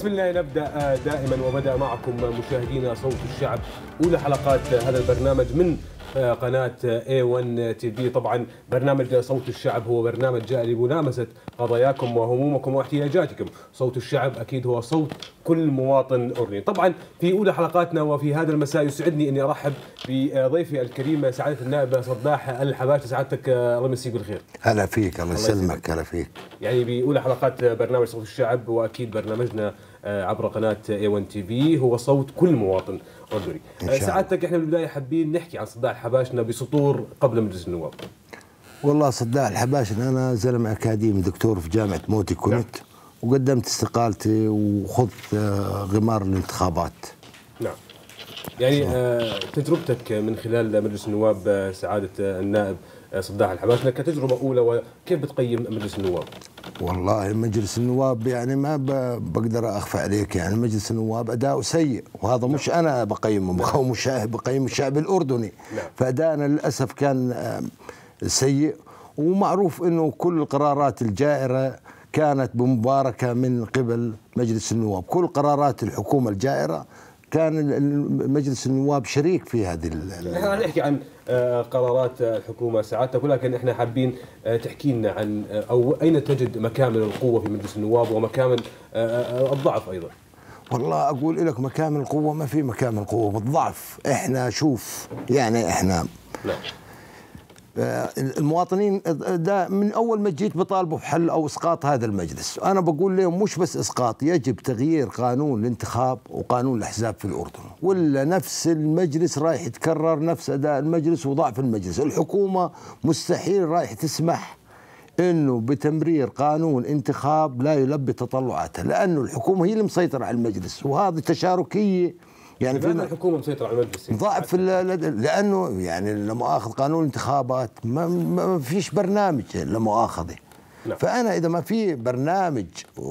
بسم الله نبدأ دائما وبدأ معكم مشاهدينا صوت الشعب أولى حلقات هذا البرنامج من قناة A1 TV. طبعا برنامج صوت الشعب هو برنامج جاء لملامسة قضاياكم وهمومكم واحتياجاتكم. صوت الشعب أكيد هو صوت كل مواطن أردني. طبعا في أولى حلقاتنا وفي هذا المساء يسعدني أني أرحب بضيفي الكريم سعادة النائب صداح الحباشي. سعادتك الله يمسيك بالخير. هلا فيك، الله يسلمك. هلا فيك. يعني بأولى حلقات برنامج صوت الشعب، وأكيد برنامجنا عبر قناة A1 TV هو صوت كل مواطن أردني. سعادتك احنا بالبداية حابين نحكي عن صداح الحباشنا بسطور قبل مجلس النواب. والله صداح الحباشنا أنا زلمة أكاديمي دكتور في جامعة موتي كنت. نعم. وقدمت استقالتي وخذت غمار الانتخابات. نعم. يعني تجربتك من خلال مجلس النواب سعادة النائب صداح الحباشنا كتجربة أولى، وكيف بتقيم مجلس النواب؟ والله مجلس النواب يعني ما بقدر أخفى عليك، يعني مجلس النواب أداؤه سيء، وهذا مش أنا بقيمه، بقيم الشعب الأردني. فأداءنا للأسف كان سيء، ومعروف أنه كل القرارات الجائرة كانت بمباركة من قبل مجلس النواب. كل قرارات الحكومة الجائرة كان مجلس النواب شريك في هذه. احنا نحكي عن قرارات الحكومة سعادتك، ولكن احنا حابين تحكي لنا عن او اين تجد مكامن القوة في مجلس النواب ومكامن الضعف ايضا. والله اقول لك مكامن القوة ما في مكامن القوة، بالضعف. احنا شوف يعني احنا لا. المواطنين ده من اول ما جيت بطالبوا بحل او اسقاط هذا المجلس. انا بقول لهم مش بس اسقاط، يجب تغيير قانون الانتخاب وقانون الاحزاب في الاردن، ولا نفس المجلس رايح يتكرر نفس اداء المجلس وضعف المجلس. الحكومه مستحيل رايح تسمح انه بتمرير قانون انتخاب لا يلبي تطلعاتها، لانه الحكومه هي اللي مسيطره على المجلس، وهذه تشاركيه. يعني في الحكومه مسيطره على المجلس ضعف، لانه يعني لما اخذ قانون الانتخابات ما فيش برنامج لمؤاخذه. لا. فانا اذا ما في برنامج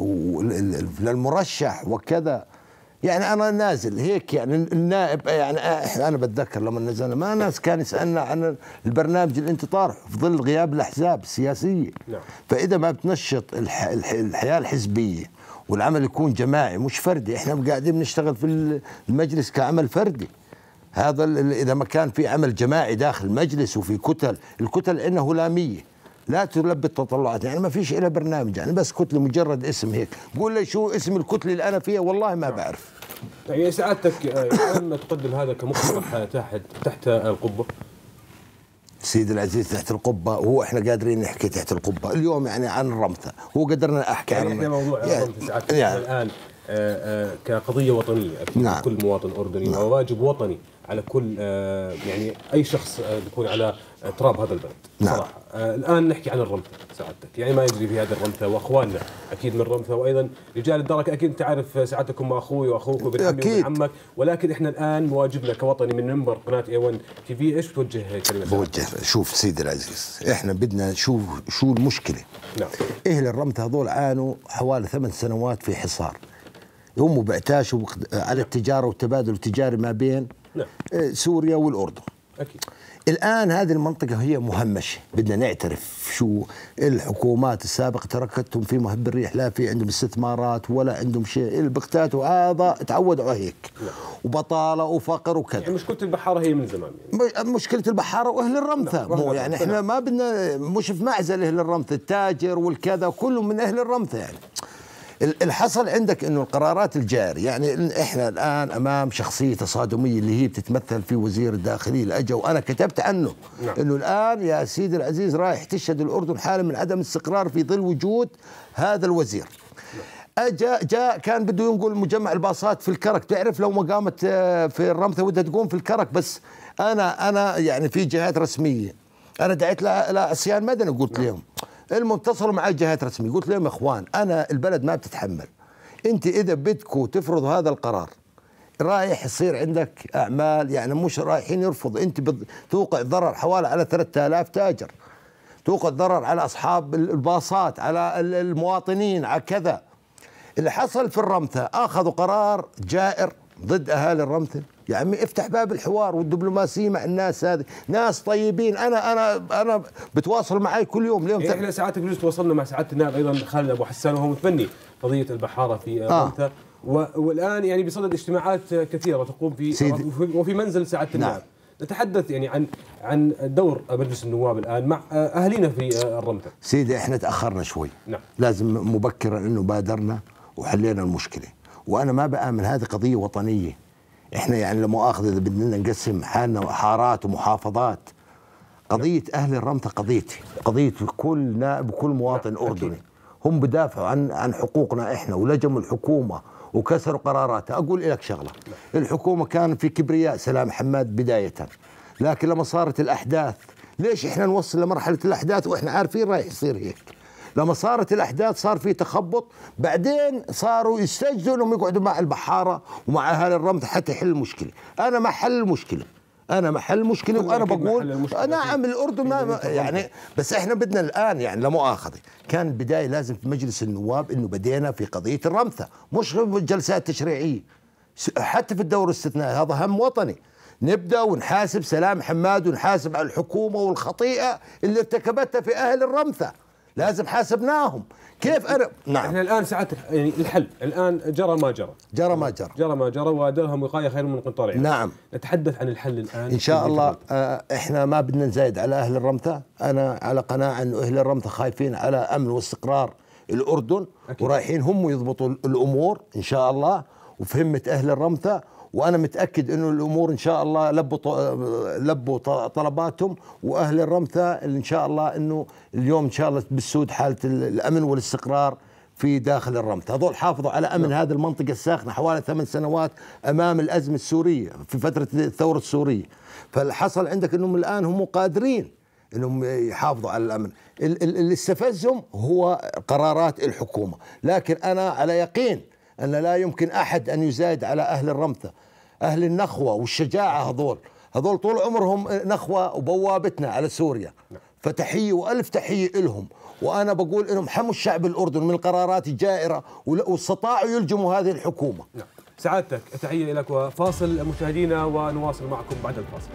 للمرشح وكذا، يعني انا نازل هيك، يعني النائب، يعني انا بتذكر لما نزلنا ما ناس كان يسالنا عن البرنامج اللي انت طارحه في ظل غياب الاحزاب السياسيه. لا. فاذا ما بتنشط الحياه الحزبيه والعمل يكون جماعي مش فردي، احنا قاعدين بنشتغل في المجلس كعمل فردي. هذا اذا ما كان في عمل جماعي داخل المجلس وفي الكتل انه هلاميه لا تلبي التطلعات، يعني ما فيش إلى برنامج، يعني بس كتله مجرد اسم هيك. قول لي شو اسم الكتله اللي انا فيها؟ والله ما بعرف. يعني سعادتك لما تقدم هذا كمقترح تحت القبه سيدي العزيز تحت القبه، وهو احنا قادرين نحكي تحت القبه اليوم يعني عن الرمثة، هو قدرنا احكي يعني احنا موضوع الرمثة سعادتك يعني الان كقضيه وطنيه اكيد. نعم. كل مواطن اردني. نعم. وواجب وطني على كل يعني اي شخص بيكون على تراب هذا البلد. نعم. صراحه الان نحكي عن الرمثة سعادتك، يعني ما يجري في هذا الرمثة، واخواننا اكيد من الرمثة، وايضا رجال الدرك اكيد انت عارف سعادتك هم اخوي واخوك وابن عمي وابن عمك، ولكن احنا الان واجبنا كوطني من منبر قناه A1 TV ايش بتوجه كلمه؟ بوجه شوف سيدي العزيز، احنا بدنا نشوف شو المشكله. نعم. اهل الرمثة هذول عانوا حوالي 8 سنوات في حصار، هم بيعتاشوا على التجاره والتبادل التجاري ما بين نعم. سوريا والاردن. اكيد. الآن هذه المنطقة هي مهمشة، بدنا نعترف شو الحكومات السابقة تركتهم في مهب الريح، لا في عندهم استثمارات ولا عندهم شيء، البختات وهذا تعودوا على هيك. لا. وبطالة وفقر وكذا. يعني مشكلة البحارة هي من زمان يعني. مشكلة البحارة وأهل الرمثة. مو يعني احنا ما بدنا مش في معزل أهل الرمثة، التاجر والكذا كله من أهل الرمثة. يعني الحصل عندك انه القرارات الجارية، يعني احنا الان امام شخصيه تصادميه اللي هي بتتمثل في وزير الداخليه اللي اجى، وانا كتبت عنه. نعم. انه الان يا سيدي العزيز رايح تشهد الاردن حاله من عدم استقرار في ظل وجود هذا الوزير. نعم. جاء كان بده ينقل مجمع الباصات في الكرك، تعرف لو ما قامت في الرمثة ودها تقوم في الكرك، بس انا يعني في جهات رسميه انا دعيت لعصيان مدني قلت لهم، المتصلوا معي جهات رسميه قلت لهم يا اخوان انا البلد ما بتتحمل، انت اذا بدكم تفرضوا هذا القرار رايح يصير عندك اعمال، يعني مش رايحين يرفض، انت توقع ضرر حوالي على 3000 تاجر، توقع ضرر على اصحاب الباصات، على المواطنين، على كذا. اللي حصل في الرمثة اخذوا قرار جائر ضد اهالي الرمثة. يا عمي افتح باب الحوار والدبلوماسيه مع الناس، هذه ناس طيبين، انا بتواصل معي كل يوم. اليوم احنا ساعات بجوز تواصلنا مع سعاده النائب ايضا خالد ابو حسان، وهو متبني قضيه البحاره في الرمثة، والان يعني بصدد اجتماعات كثيره تقوم في وفي منزل سعاده النائب. نتحدث يعني عن دور مجلس النواب الان مع اهالينا في الرمثة. سيدي احنا تاخرنا شوي. لازم مبكرا انه بادرنا وحلينا المشكله، وانا ما بآمن هذه قضيه وطنيه. احنا يعني لا مؤاخذه اذا بدنا نقسم حالنا حارات ومحافظات، قضيه اهل الرمثة قضيتي، قضيه كل نائب وكل مواطن اردني. هم بدافعوا عن حقوقنا احنا، ولجموا الحكومه وكسروا قراراتها. اقول لك شغله، الحكومه كان في كبرياء سلام حماد بدايه، لكن لما صارت الاحداث، ليش احنا نوصل لمرحله الاحداث واحنا عارفين رايح يصير هيك؟ لما صارت الاحداث صار في تخبط، بعدين صاروا يستجدوا انهم يقعدوا مع البحاره ومع اهالي الرمثة حتى يحل المشكله. انا ما حل المشكله، انا محل المشكله، وانا بقول نعم الاردن ما يعني، بس احنا بدنا الان يعني لا مؤاخذه، كان البدايه لازم في مجلس النواب انه بدينا في قضيه الرمثة، مش جلسات تشريعيه، حتى في الدور الاستثنائي هذا هم وطني. نبدا ونحاسب سلام حماد ونحاسب على الحكومه والخطيئه اللي ارتكبتها في اهل الرمثة، لازم حاسبناهم. كيف انا نعم احنا الان ساعات يعني الحل الان جرى ما جرى، جرى ما جرى، ودرهم وقايه خير من قنطار يعني. نعم نتحدث عن الحل الان ان شاء الله. احنا ما بدنا نزايد على اهل الرمثة، انا على قناعه انه اهل الرمثة خايفين على امن واستقرار الاردن أكيد. ورايحين هم يضبطوا الامور ان شاء الله وفهمة اهل الرمثة، وانا متاكد انه الامور ان شاء الله لبوا طلباتهم، واهل الرمثة ان شاء الله انه اليوم ان شاء الله بتسود حاله الامن والاستقرار في داخل الرمثة. هذول حافظوا على امن هذه المنطقه الساخنه حوالي 8 سنوات امام الازمه السوريه في فتره الثوره السوريه، فالحصل عندك انهم الان هم قادرين انهم يحافظوا على الامن. اللي استفزهم هو قرارات الحكومه، لكن انا على يقين أن لا يمكن أحد أن يزايد على أهل الرمثة، أهل النخوة والشجاعة. هذول طول عمرهم نخوة وبوابتنا على سوريا، فتحية وألف تحية لهم. وأنا بقول إنهم حموا الشعب الأردن من القرارات الجائرة واستطاعوا يلجموا هذه الحكومة. سعادتك تحية لك، وفاصل مشاهدينا ونواصل معكم بعد الفاصل.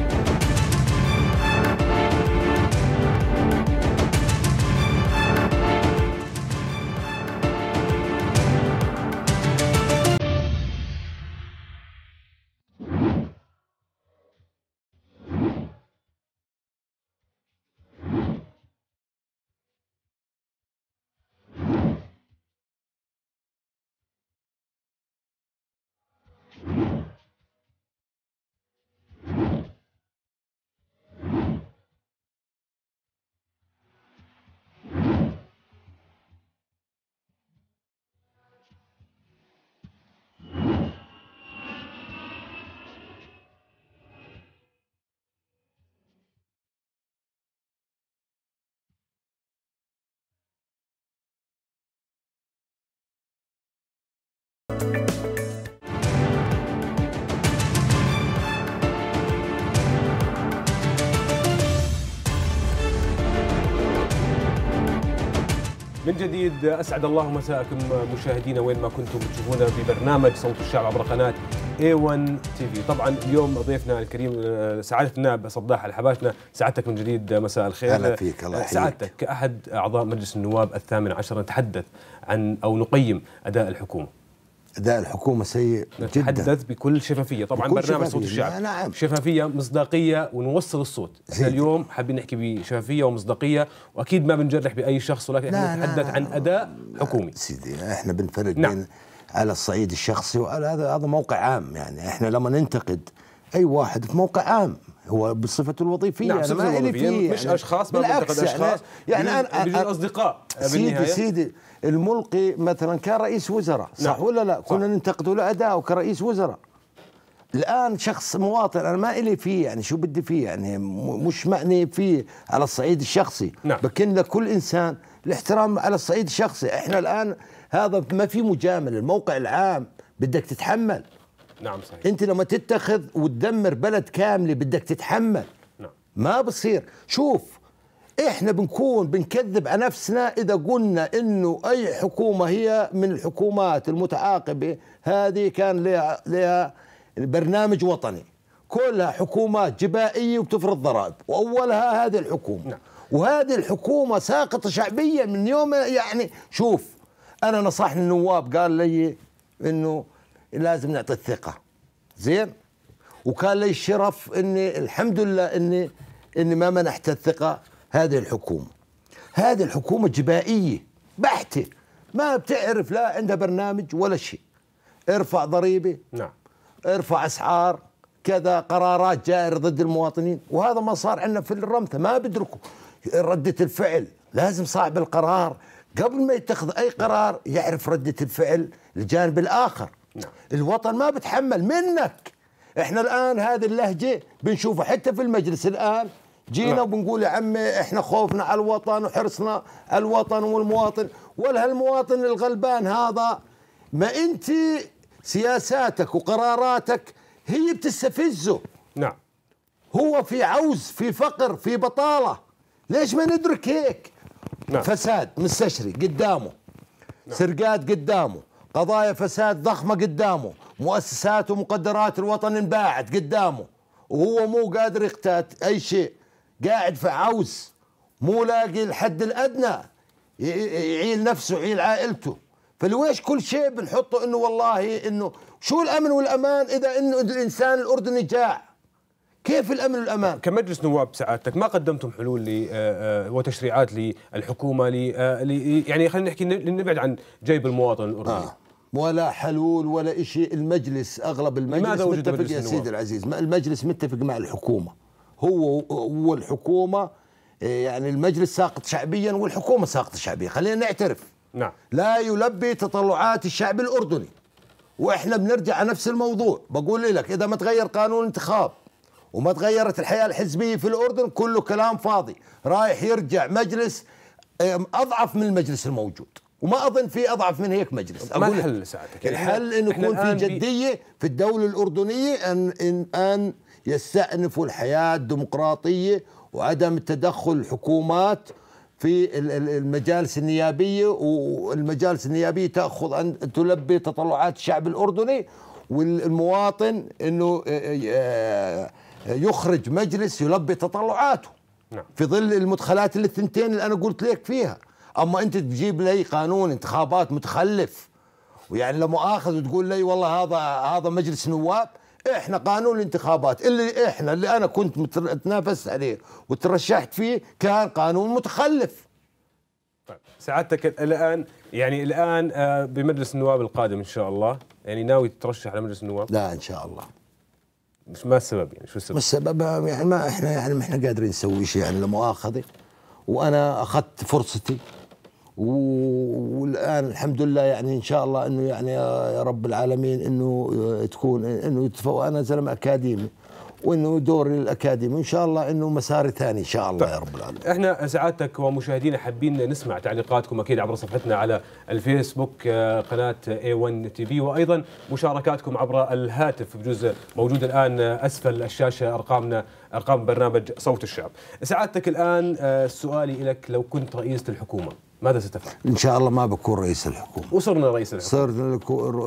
من جديد اسعد الله مساءكم مشاهدينا وين ما كنتم تشوفونا في برنامج صوت الشعب عبر قناه A1 TV. طبعا اليوم ضيفنا الكريم سعاده النائب صداح الحباشنا. سعادتك من جديد مساء الخير. اهلا فيك. الله يحييك. سعادتك كاحد اعضاء مجلس النواب ال18 نتحدث عن او نقيم اداء الحكومه. أداء الحكومة سيء جدا. نتحدث بكل شفافية، طبعا برنامج صوت الشعب. نعم. شفافية، مصداقية، ونوصل الصوت. احنا اليوم حابين نحكي بشفافية ومصداقية، واكيد ما بنجرح باي شخص، ولكن احنا نتحدث عن اداء حكومي. سيدي احنا بنفرق بين على الصعيد الشخصي وعلى هذا موقع عام. يعني احنا لما ننتقد اي واحد في موقع عام هو بصفته الوظيفيه. نعم، أنا ما إلي فيه مش يعني اشخاص، ما بنتقد اشخاص، يعني انا اصدقاء. سيدي الملقي مثلا كان رئيس وزراء، صح ولا لا؟ كنا ننتقده لأداءه كرئيس وزراء. الآن شخص مواطن أنا ما إلي فيه، يعني شو بدي فيه، يعني مش معني فيه على الصعيد الشخصي. بكن لكل إنسان الاحترام على الصعيد الشخصي. إحنا الآن هذا ما في مجاملة، الموقع العام بدك تتحمل. نعم صحيح. أنت لما تتخذ وتدمر بلد كاملة بدك تتحمل. نعم. ما بصير. شوف احنا بنكون بنكذب على نفسنا اذا قلنا انه اي حكومه هي من الحكومات المتعاقبه هذه كان لها برنامج وطني. كلها حكومات جبائيه وبتفرض ضرائب، واولها هذه الحكومه. نعم. وهذه الحكومه ساقطه شعبيا من يوم. يعني شوف انا نصحني النواب قال لي انه لازم نعطي الثقه زين، وكان لي الشرف اني الحمد لله اني ما منحت الثقه هذه الحكومه. هذه الحكومه جبائيه بحته، ما بتعرف، لا عندها برنامج ولا شيء. ارفع ضريبه، نعم، ارفع اسعار كذا، قرارات جائره ضد المواطنين، وهذا ما صار عندنا في الرمثة. ما بدركوا ردة الفعل. لازم صاحب القرار قبل ما يتخذ اي قرار يعرف ردة الفعل الجانب الاخر. نعم. الوطن ما بتحمل منك. احنا الان هذه اللهجه بنشوفها حتى في المجلس الان. جينا نعم. وبنقول يا عمي احنا خوفنا على الوطن وحرصنا على الوطن والمواطن، ولا هالمواطن الغلبان هذا. ما انت سياساتك وقراراتك هي بتستفزه. نعم. هو في عوز، في فقر، في بطالة. ليش ما ندرك هيك؟ نعم. فساد مستشري قدامه، نعم. سرقات قدامه، قضايا فساد ضخمة قدامه، مؤسسات ومقدرات الوطن انباعت قدامه، وهو مو قادر يقتات أي شيء. قاعد في عوز، مو لاقي الحد الأدنى يعيل نفسه يعيل عائلته. فلويش كل شيء بنحطه انه والله انه شو الامن والامان اذا انه الانسان الاردني جاع؟ كيف الامن والامان؟ كمجلس نواب سعادتك ما قدمتم حلول وتشريعات للحكومه يعني خلينا نحكي نبعد عن جيب المواطن الاردني؟ ولا حلول ولا شيء. المجلس اغلب المجلس متفق يا سيدي العزيز، المجلس متفق مع الحكومه. هو الحكومه، يعني المجلس ساقط شعبيا والحكومه ساقطه شعبيا، خلينا نعترف. نعم. لا يلبي تطلعات الشعب الأردني. وإحنا بنرجع على نفس الموضوع. بقول لك إذا ما تغير قانون الانتخاب وما تغيرت الحياة الحزبية في الأردن كله كلام فاضي. رايح يرجع مجلس أضعف من المجلس الموجود، وما أظن في أضعف من هيك مجلس. ما الحل ساعتك؟ الحل إنه يكون في جدية في الدولة الأردنية، أن يستأنفوا الحياة الديمقراطية وعدم تدخل الحكومات في المجالس النيابية. والمجالس النيابية تأخذ أن تلبي تطلعات الشعب الأردني، والمواطن أنه يخرج مجلس يلبي تطلعاته. نعم. في ظل المدخلات الثنتين اللي أنا قلت لك فيها. أما أنت تجيب لي قانون انتخابات متخلف، ويعني لمؤاخذ وتقول لي والله هذا مجلس نواب. احنا قانون الانتخابات اللي انا كنت اتنافس عليه وترشحت فيه كان قانون متخلف. طيب سعادتك الان بمجلس النواب القادم ان شاء الله يعني ناوي تترشح على مجلس النواب؟ لا ان شاء الله. ما السبب يعني؟ شو السبب؟ ما السبب؟ يعني ما احنا قادرين نسوي شيء، يعني لمؤاخذه. وانا اخذت فرصتي والان الحمد لله، يعني ان شاء الله انه يعني يا رب العالمين انه تكون انه انا زلمه اكاديمي، وانه دوري الاكاديمي ان شاء الله انه مسار ثاني ان شاء الله. طيب. يا رب العالمين. احنا سعادتك ومشاهدينا حابين نسمع تعليقاتكم اكيد عبر صفحتنا على الفيسبوك قناه A1 TV، وايضا مشاركاتكم عبر الهاتف بجوز موجود الان اسفل الشاشه ارقام برنامج صوت الشعب. سعادتك الان سؤالي لك، لو كنت رئيس الحكومه ماذا ستفعل؟ ان شاء الله ما بكون رئيس الحكومه. وصرنا رئيس الحكومه. صرنا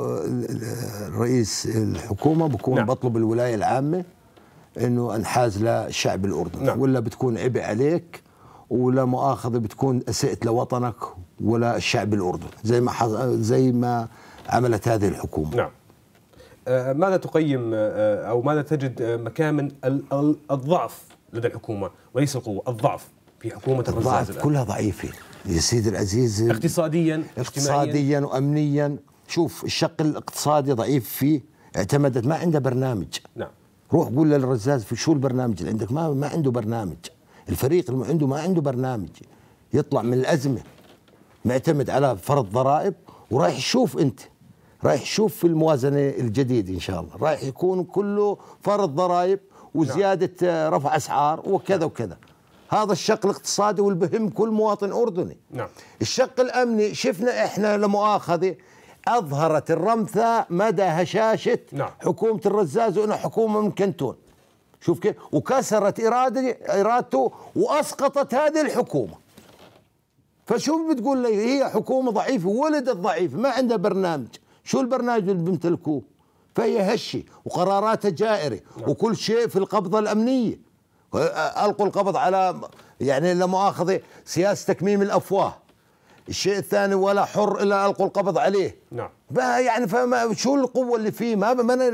رئيس الحكومه بكون نعم. بطلب الولايه العامه انه انحاز للشعب الاردني. نعم. ولا بتكون عبء عليك، ولا مؤاخذه بتكون اسئت لوطنك ولا الشعب الاردني زي ما عملت هذه الحكومه. نعم. ماذا تقيم او ماذا تجد مكامن الضعف لدى الحكومه وليس القوه؟ الضعف في حكومه الرزاز الآن كلها ضعيفه يا سيدي العزيز. اقتصاديا وامنيا. شوف الشق الاقتصادي ضعيف فيه، اعتمدت ما عنده برنامج. نعم. روح قول للرزاز في شو البرنامج اللي عندك؟ ما عنده برنامج. الفريق اللي عنده ما عنده برنامج يطلع من الازمه، معتمد على فرض ضرائب. ورايح يشوف انت رايح يشوف في الموازنه الجديده ان شاء الله رايح يكون كله فرض ضرائب وزياده رفع اسعار وكذا وكذا. هذا الشق الاقتصادي والبهم كل مواطن أردني. نعم. الشق الأمني شفنا إحنا لمؤاخذة أظهرت الرمثة مدى هشاشة نعم. حكومة الرزاز وإنها حكومة من كنتون. شوف كيف، وكسرت إرادته وأسقطت هذه الحكومة. فشو بتقول لي؟ هي حكومة ضعيفة، ولدت ضعيفة، ما عندها برنامج. شو البرنامج اللي بيمتلكوه؟ فهي هشة وقراراتها جائرة. نعم. وكل شيء في القبضة الأمنية. ألقوا القبض على يعني لا مؤاخذة سياسة تكميم الأفواه، الشيء الثاني ولا حر الا القوا القبض عليه. نعم. يعني فما شو القوه اللي فيه؟ ما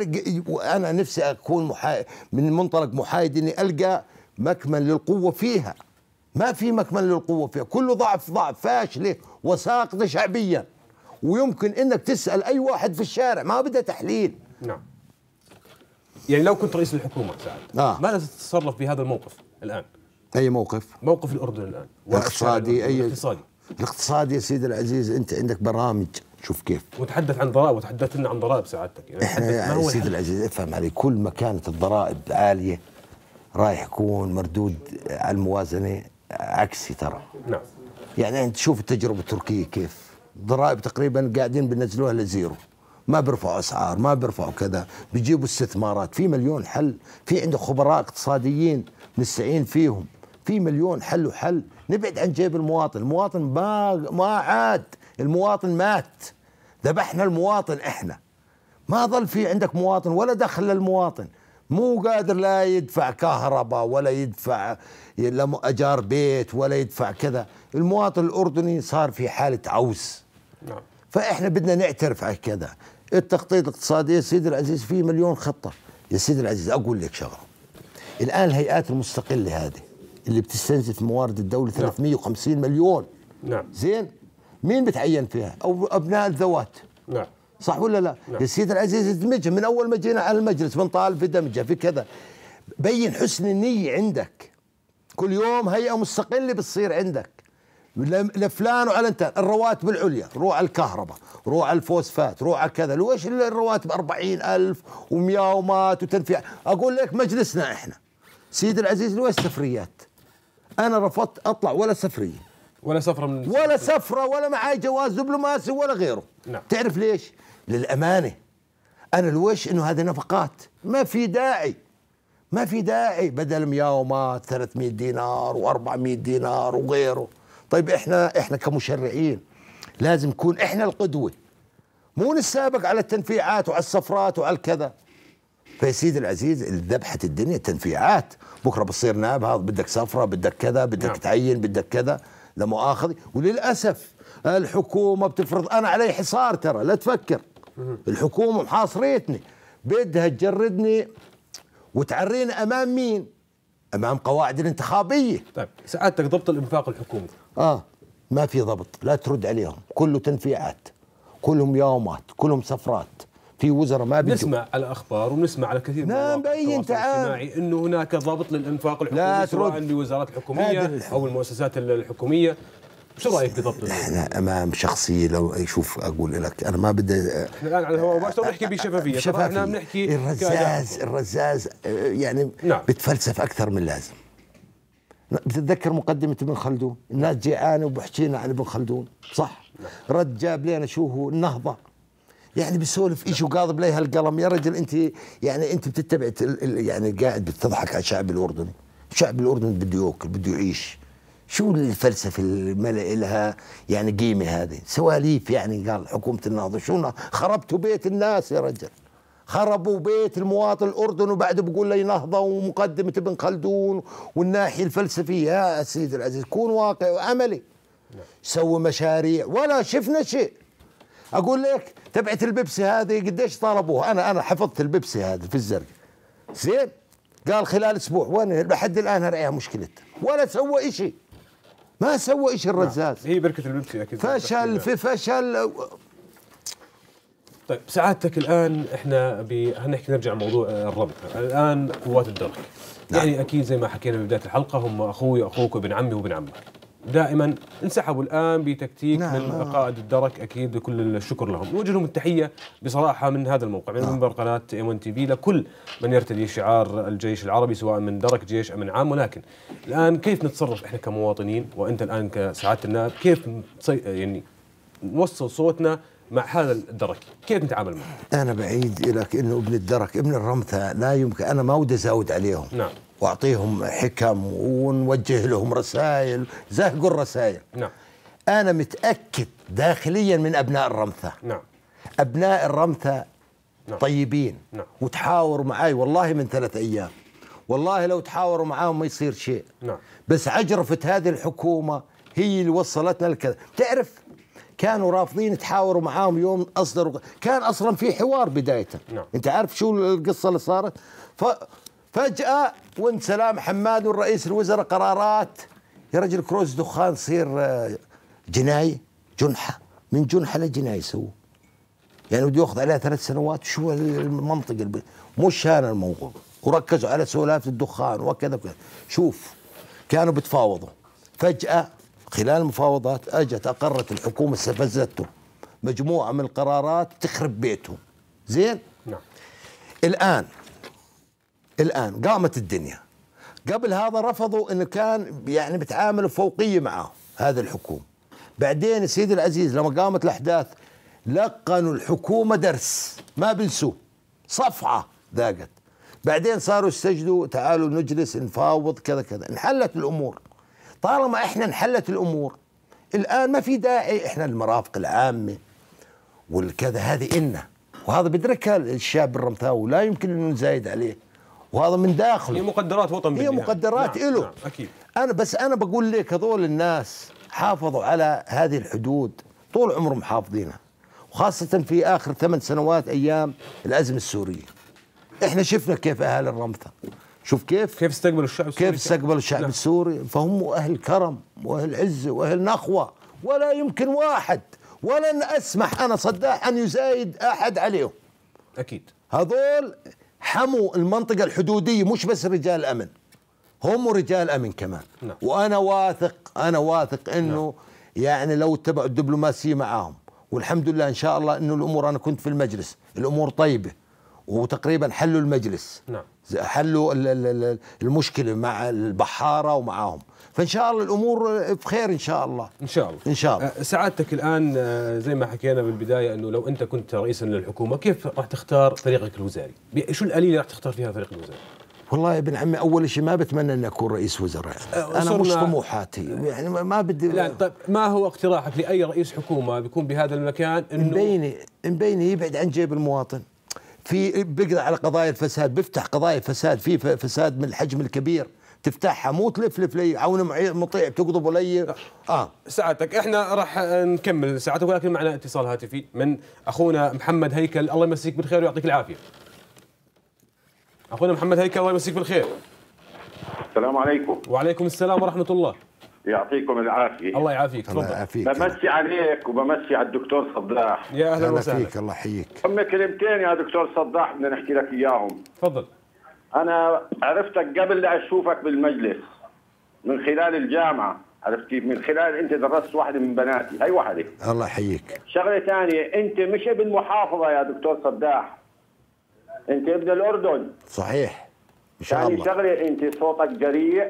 انا نفسي اكون من منطلق محايد اني القى مكمن للقوه فيها. ما في مكمن للقوه فيها، كله ضعف فاشله وساقطه شعبيا، ويمكن انك تسال اي واحد في الشارع ما بده تحليل. نعم. يعني لو كنت رئيس الحكومه سعد ماذا تتصرف بهذا الموقف الان؟ اي موقف؟ موقف الاردن الان الاقتصادي. الاقتصادي يا سيدي العزيز، انت عندك برامج، شوف كيف. وتحدث عن ضرائب، وتحدثت لنا عن ضرائب سعادتك. يعني احنا يا سيدي العزيز افهم علي، كل ما كانت الضرائب عاليه رايح يكون مردود على الموازنه عكسي ترى. نعم. يعني انت شوف التجربه التركيه كيف ضرائب تقريبا قاعدين بينزلوها لزيرو، ما بيرفعوا اسعار، ما بيرفعوا كذا، بيجيبوا استثمارات، في مليون حل، في عندك خبراء اقتصاديين نستعين فيهم، في مليون حل وحل. نبعد عن جيب المواطن ما عاد، المواطن مات، ذبحنا المواطن احنا. ما ظل في عندك مواطن ولا دخل للمواطن، مو قادر لا يدفع كهرباء ولا يدفع اجار بيت ولا يدفع كذا. المواطن الاردني صار في حاله عوز. نعم. فاحنا بدنا نعترف على كذا. التخطيط الاقتصادي يا سيدي العزيز فيه مليون خطه. يا سيدي العزيز اقول لك شغله، الان الهيئات المستقله هذه اللي بتستنزف موارد الدوله 350 مليون. نعم. زين، مين بتعين فيها؟ او ابناء الذوات. نعم. صح ولا لا؟ نعم. يا سيدي العزيز ادمجها من اول ما جينا على المجلس بنطالب في دمجها في كذا. بين حسن النيه عندك. كل يوم هيئه مستقله بتصير عندك لفلان وعلنتان. الرواتب العليا روح على الكهرباء، روح على الفوسفات، روح على كذا. ليش الرواتب 40,000 ومياومات وتنفيع؟ اقول لك مجلسنا احنا سيدي العزيز لويش سفريات؟ انا رفضت اطلع ولا سفريه، ولا سفره ولا سفره، ولا معي جواز دبلوماسي ولا غيره. نعم. تعرف ليش؟ للامانه انا لويش انه هذه نفقات ما في داعي، ما في داعي. بدل مياومات 300 دينار و400 دينار وغيره. طيب احنا كمشرعين لازم نكون احنا القدوه، مو نسابق على التنفيعات وعلى السفرات وعلى الكذا. فيا سيدي العزيز ذبحت الدنيا تنفيعات. بكره بتصير نائب، هذا بدك سفره، بدك كذا، بدك نعم. تعين، بدك كذا، لا مؤاخذه. وللاسف الحكومه بتفرض. انا علي حصار ترى، لا تفكر. الحكومه محاصرتني، بدها تجردني وتعريني امام مين؟ امام قواعد الانتخابيه. طيب سعادتك ضبط الانفاق الحكومي ما في ضبط، لا ترد عليهم، كله تنفيعات، كلهم يومات، كلهم سفرات. في وزراء ما بدهم. نسمع على الاخبار ونسمع على كثير من مواقع التواصل الاجتماعي انه هناك ضابط للانفاق الحكومي سواء للوزارات الحكوميه او المؤسسات الحكوميه. شو رايك بضبط احنا امام شخصيه، لو شوف اقول لك انا ما بدي. احنا الان على الهواء مباشره نحكي بشفافيه. احنا بنحكي الرزاز يعني نعم. بتفلسف اكثر من لازم. بتتذكر مقدمه ابن خلدون؟ الناس جيعانه وبحكينا عن ابن خلدون، صح؟ رد جاب لنا شو هو النهضه، يعني بيسولف شيء وقاضب لي هالقلم. يا رجل انت يعني انت بتتبع يعني قاعد بتضحك على الشعب الاردني. الشعب الاردني بده ياكل، بده يعيش. شو الفلسفه الملأ لها يعني قيمه هذه؟ سواليف يعني. قال حكومه النهضه شو خربتوا بيت الناس يا رجل، خربوا بيت المواطن الاردني وبعده بقول لي نهضه ومقدمه ابن خلدون والناحيه الفلسفيه. يا سيدي العزيز كون واقعي وعملي. سوي مشاريع ولا شفنا شيء. اقول لك تبعت البيبسي هذه قديش طالبوها؟ انا حفظت البيبسي هذه في الزرق. زين، قال خلال اسبوع. وين لحد الان هرعيها مشكلتها ولا سوى شيء. ما سوى شيء الرزاز. هي بركه البيبسي اكيد. فشل في فشل. طيب سعادتك الان احنا هنحكي نرجع لموضوع الربط. الان قوات الدرك يعني اكيد زي ما حكينا في بدايه الحلقه هم اخوي واخوك وابن عمي وابن عمك. دائما انسحبوا الان بتكتيك من قائد الدرك، اكيد بكل الشكر لهم، نوجه لهم التحيه بصراحه من هذا الموقع من منبر قناه A1 TV لكل من يرتدي شعار الجيش العربي سواء من درك جيش ام من عام. ولكن الان كيف نتصرف احنا كمواطنين وانت الان كسعاده النائب؟ كيف يعني نوصل صوتنا مع هذا الدرك؟ كيف نتعامل معه؟ انا بعيد لك انه ابن الدرك ابن الرمثة لا يمكن. انا ما ودي ازود عليهم. نعم. واعطيهم حكم ونوجه لهم رسائل، زهقوا الرسائل. نعم. انا متاكد داخليا من ابناء الرمثة. نعم. ابناء الرمثة نعم. طيبين. نعم. وتحاوروا معي والله من 3 أيام، والله لو تحاوروا معاهم ما يصير شيء. نعم. بس عجرفة هذه الحكومة هي اللي وصلتنا لكذا. تعرف كانوا رافضين يتحاوروا معاهم يوم اصدروا، كان اصلا في حوار بدايه. نعم. انت عارف شو القصه اللي صارت؟ فجاه وانت سلام حماد والرئيس الوزراء قرارات يا رجل كروز دخان يصير جناي جنحه، من جنحه لجناي سووا، يعني بده ياخذ عليها 3 سنوات. شو المنطق مش هذا الموضوع، وركزوا على سلالة الدخان وكذا وكذا. شوف كانوا بتفاوضوا، فجأة خلال المفاوضات اجت اقرت الحكومة استفزتهم مجموعة من القرارات تخرب بيتهم. زين؟ نعم. الآن قامت الدنيا. قبل هذا رفضوا انه كان يعني بتعاملوا فوقية معه هذه الحكومة. بعدين يا سيدي العزيز لما قامت الأحداث لقنوا الحكومة درس ما بنسوه، صفعة ذاقت. بعدين صاروا يستجدوا تعالوا نجلس نفاوض كذا كذا، انحلت الأمور. طالما احنا انحلت الأمور الآن ما في داعي احنا المرافق العامة والكذا هذه إلنا، وهذا بدركها الشاب الرمثاوي لا يمكن انه نزايد عليه، وهذا من داخله. هي مقدرات وطن، هي مقدرات نعم. له. نعم. أكيد. أنا بقول لك هذول الناس حافظوا على هذه الحدود طول عمرهم حافظينها، وخاصة في آخر 8 سنوات أيام الأزمة السورية. إحنا شفنا كيف أهل الرمثة، شوف كيف استقبلوا الشعب السوري، كيف استقبلوا الشعب نعم. السوري. فهم أهل كرم وأهل عزة وأهل نخوة، ولا يمكن واحد ولن أسمح أنا صداح أن يزايد أحد عليهم. أكيد. هذول حموا المنطقة الحدودية، مش بس رجال أمن، هم رجال أمن كمان. نعم. وأنا واثق إنه يعني لو اتبعوا الدبلوماسية معاهم، والحمد لله إن شاء الله إنه الأمور، أنا كنت في المجلس الأمور طيبة وتقريبا حلوا المجلس. نعم. حلوا المشكلة مع البحارة ومعاهم، فإن شاء الله الأمور بخير إن شاء الله. إن شاء الله. إن شاء الله. سعادتك الآن زي ما حكينا بالبداية أنه لو أنت كنت رئيسا للحكومة كيف راح تختار فريقك الوزاري؟ شو الآلية اللي راح تختار فيها فريق الوزاري؟ والله يا ابن عمي أول شيء ما بتمنى أن أكون رئيس وزراء، أنا مش طموحاتي يعني ما بدي. لا طيب ما هو اقتراحك لأي رئيس حكومة بيكون بهذا المكان إنه مبيني يبعد عن جيب المواطن، في بيقضي على قضايا الفساد، بيفتح قضايا فساد، في فساد من الحجم الكبير تفتحها، مو تلفلف لي عون مطيع تقضب لي. ساعتك احنا راح نكمل ساعتك، ولكن معنا اتصال هاتفي من اخونا محمد هيكل. الله يمسيك بالخير ويعطيك العافيه. اخونا محمد هيكل الله يمسيك بالخير. السلام عليكم. وعليكم السلام ورحمه الله. يعطيكم العافيه. الله يعافيك. الله يعافيك. بمسي عليك وبمسي على الدكتور صداح. يا اهلا وسهلا فيك. الله يحييك. كلمتين يا دكتور صداح بدنا نحكي لك اياهم. تفضل. أنا عرفتك قبل لا أشوفك بالمجلس من خلال الجامعة، عرفت كيف؟ من خلال أنت درست واحدة من بناتي، هي واحدة. الله يحييك. شغلة ثانية، أنت مش ابن محافظة يا دكتور صداح، أنت ابن الأردن. صحيح إن شاء الله. ثاني شغلة، أنت صوتك جريء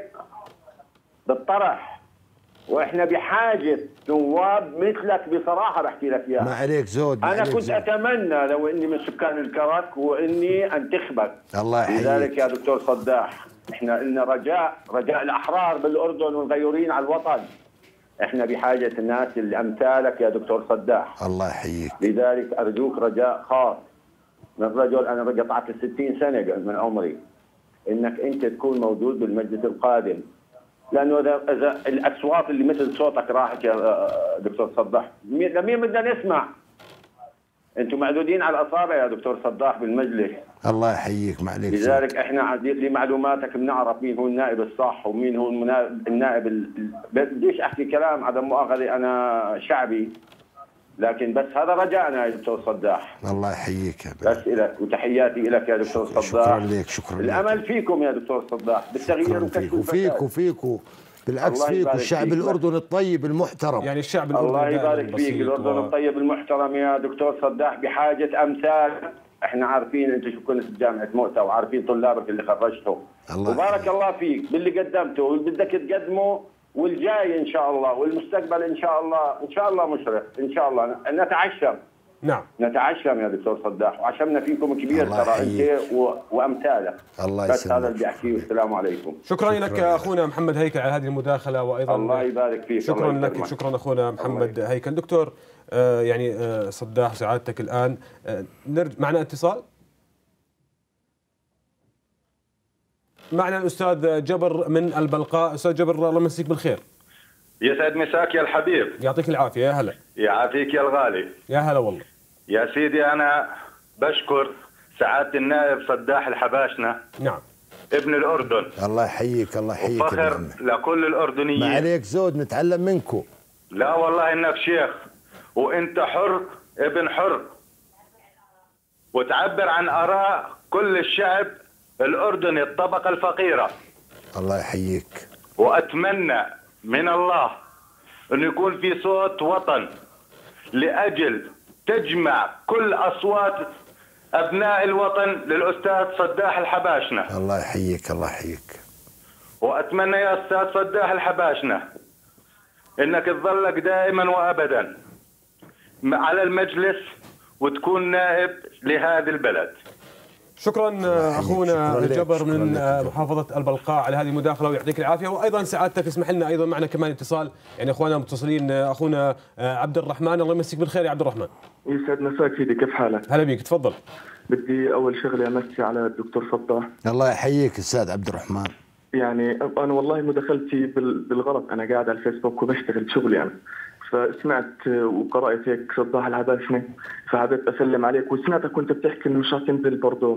بالطرح، وإحنا بحاجة نواب مثلك بصراحة. بحكي لك إياها. ما عليك زود. أنا كنت أتمنى لو إني من سكان الكرك وإني أنتخبك. الله يحييك. لذلك يا دكتور صداح إحنا لنا رجاء الأحرار بالأردن والغيورين على الوطن. إحنا بحاجة الناس اللي أمثالك يا دكتور صداح. الله يحييك. لذلك أرجوك رجاء خاص من رجل، أنا قطعت 60 سنة من عمري، إنك أنت تكون موجود بالمجلس القادم، لأنه إذا الأصوات اللي مثل صوتك راحت يا دكتور صداح لمين بدنا نسمع؟ أنتم معدودين على الأصابع يا دكتور صداح بالمجلس. الله يحييك. ما عليك. لذلك إحنا لمعلوماتك بنعرف مين هو النائب الصح ومين هو النائب بديش أحكي كلام عدم مؤاخذة أنا شعبي، لكن بس هذا رجائنا يا دكتور صداح. الله يحييك. بس إلك وتحياتي لك يا دكتور صداح. شكرا لك. شكرا لك. الأمل فيكم يا دكتور صداح بالتغيير وكشف الفساد. وفيكو بالعكس فيكو الشعب الأردني الطيب المحترم. يعني الشعب الأردني الله يبارك فيك. الأردن الطيب المحترم يا دكتور صداح بحاجة أمثال. احنا عارفين انت شو كنت في جامعة مؤتة، وعارفين طلابك اللي خرجتهم. وبارك الله فيك باللي قدمته واللي بدك تقدمه، والجاي ان شاء الله والمستقبل ان شاء الله، ان شاء الله مشرف ان شاء الله. نتعشم. نعم نتعشم يا دكتور صداح، وعشمنا فيكم كبير ترى انت وامثالك. الله بس هذا اللي احكيه، والسلام عليكم. شكرا لك اخونا محمد هيكل على هذه المداخله، وايضا الله يبارك فيك. شكرا لك. شكرا اخونا محمد هيكل. دكتور يعني صداح سعادتك الان معنا اتصال، معنا الاستاذ جبر من البلقاء. استاذ جبر الله يمسيك بالخير. يسعد مساك يا الحبيب. يعطيك العافيه. يا هلا. يعافيك يا الغالي. يا هلا والله. يا سيدي انا بشكر سعاده النائب صداح الحباشنه. نعم. ابن الاردن. الله يحييك الله يحييك. وفخر لكل الاردنيين. ما عليك زود نتعلم منكم. لا والله انك شيخ وانت حر ابن حر، وتعبر عن اراء كل الشعب الاردني الطبقه الفقيره. الله يحييك. واتمنى من الله انه يكون في صوت وطن لاجل تجمع كل اصوات ابناء الوطن للاستاذ صداح الحباشنه. الله يحييك الله يحييك. واتمنى يا استاذ صداح الحباشنه انك تظلك دائما وابدا على المجلس وتكون نائب لهذه البلد. شكرا اخونا جبر من محافظه البلقاء على هذه المداخله ويعطيك العافيه. وايضا سعادتك اسمح لنا ايضا معنا كمان اتصال، يعني اخواننا متصلين. اخونا عبد الرحمن، الله يمسيك بالخير يا عبد الرحمن. يسعد مساك سيدي، كيف حالك؟ هلا بيك، تفضل. بدي اول شغله امسي على الدكتور صداح. الله يحييك استاذ عبد الرحمن. يعني انا والله مداخلتي بالغلط، انا قاعد على الفيسبوك وبشتغل بشغلي انا، فسمعت وقرأت هيك صداح الحباشنه فحبيت اسلم عليك، وسمعتك كنت بتحكي انه مش هتنزل برضه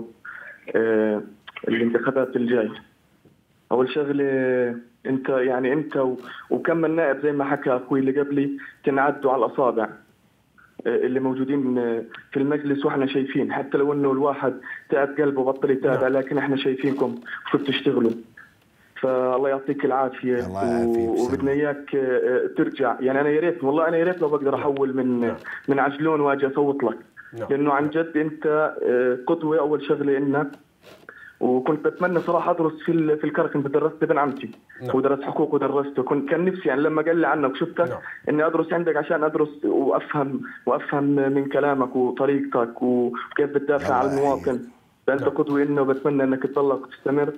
الانتخابات الجاي. اول شغله انت يعني انت وكم من نائب زي ما حكى اخوي اللي قبلي تنعدوا على الاصابع اللي موجودين في المجلس، واحنا شايفين حتى لو انه الواحد تعب قلبه بطل يتابع، لكن احنا شايفينكم شو بتشتغلوا. فالله يعطيك العافيه. وبدنا اياك ترجع، يعني انا يا ريت والله، انا يا ريت لو بقدر احول من عجلون واجي اصوت لك، لانه عن جد انت قدوه اول شغله انك. وكنت بتمنى صراحه ادرس في الكرك، كنت درست ابن عمتي ودرست حقوق ودرسته، كان نفسي يعني لما قال لي عنك وشفتك اني ادرس عندك عشان ادرس وافهم من كلامك وطريقتك وكيف بتدافع عن المواطن. فانت قدوه انه بتمنى انك تضلك وتستمر،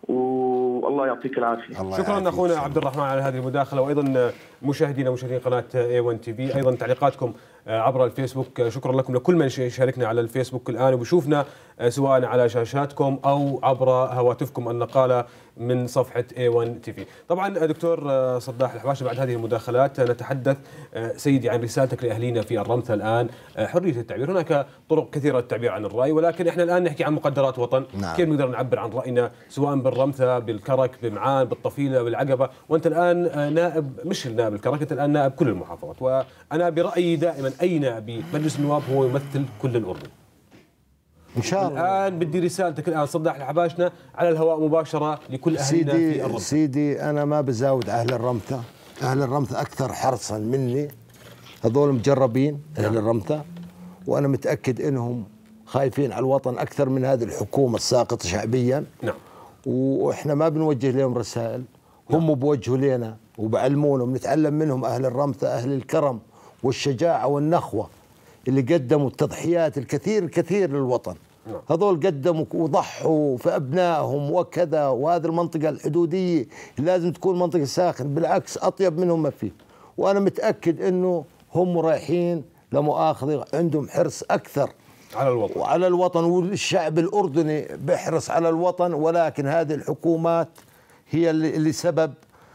والله يعطيك العافيه. شكرا اخونا عبد الرحمن على هذه المداخله. وايضا مشاهدين قناه A1 TV، ايضا تعليقاتكم عبر الفيسبوك، شكرا لكم لكل من يشاركنا على الفيسبوك الان وبشوفنا سواء على شاشاتكم او عبر هواتفكم النقاله من صفحه A1 TV. طبعا دكتور صداح الحباشنه، بعد هذه المداخلات نتحدث سيدي عن رسالتك لاهلينا في الرمثا الان. حريه التعبير، هناك طرق كثيره للتعبير عن الراي، ولكن احنا الان نحكي عن مقدرات وطن. كيف نقدر نعبر عن راينا سواء بالرمثا، بالكرك، بمعان، بالطفيله، بالعقبه. وانت الان نائب، مش نائب الكرك، انت الان نائب كل المحافظات. وانا برايي دائما اي نائب بمجلس النواب هو يمثل كل الاردن. ان شاء الله. الان بدي رسالتك الان صداح الحباشنه على الهواء مباشره لكل اهلنا في الرمثا. سيدي انا ما بزاود اهل الرمثا، اهل الرمثا اكثر حرصا مني، هذول مجربين اهل الرمثا، وانا متاكد انهم خايفين على الوطن اكثر من هذه الحكومه الساقطه شعبيا. نعم. واحنا ما بنوجه لهم رسائل، هم بوجهوا لنا وبعلمونا وبنتعلم منهم. اهل الرمثا اهل الكرم والشجاعه والنخوه اللي قدموا التضحيات الكثير للوطن. هذول قدموا وضحوا في ابنائهم وكذا، وهذه المنطقه الحدوديه لازم تكون منطقه ساخن، بالعكس اطيب منهم ما فيه. وانا متاكد انه هم رايحين لمؤاخذه عندهم حرص اكثر على الوطن وعلى الوطن، والشعب الاردني بيحرص على الوطن، ولكن هذه الحكومات هي اللي سبب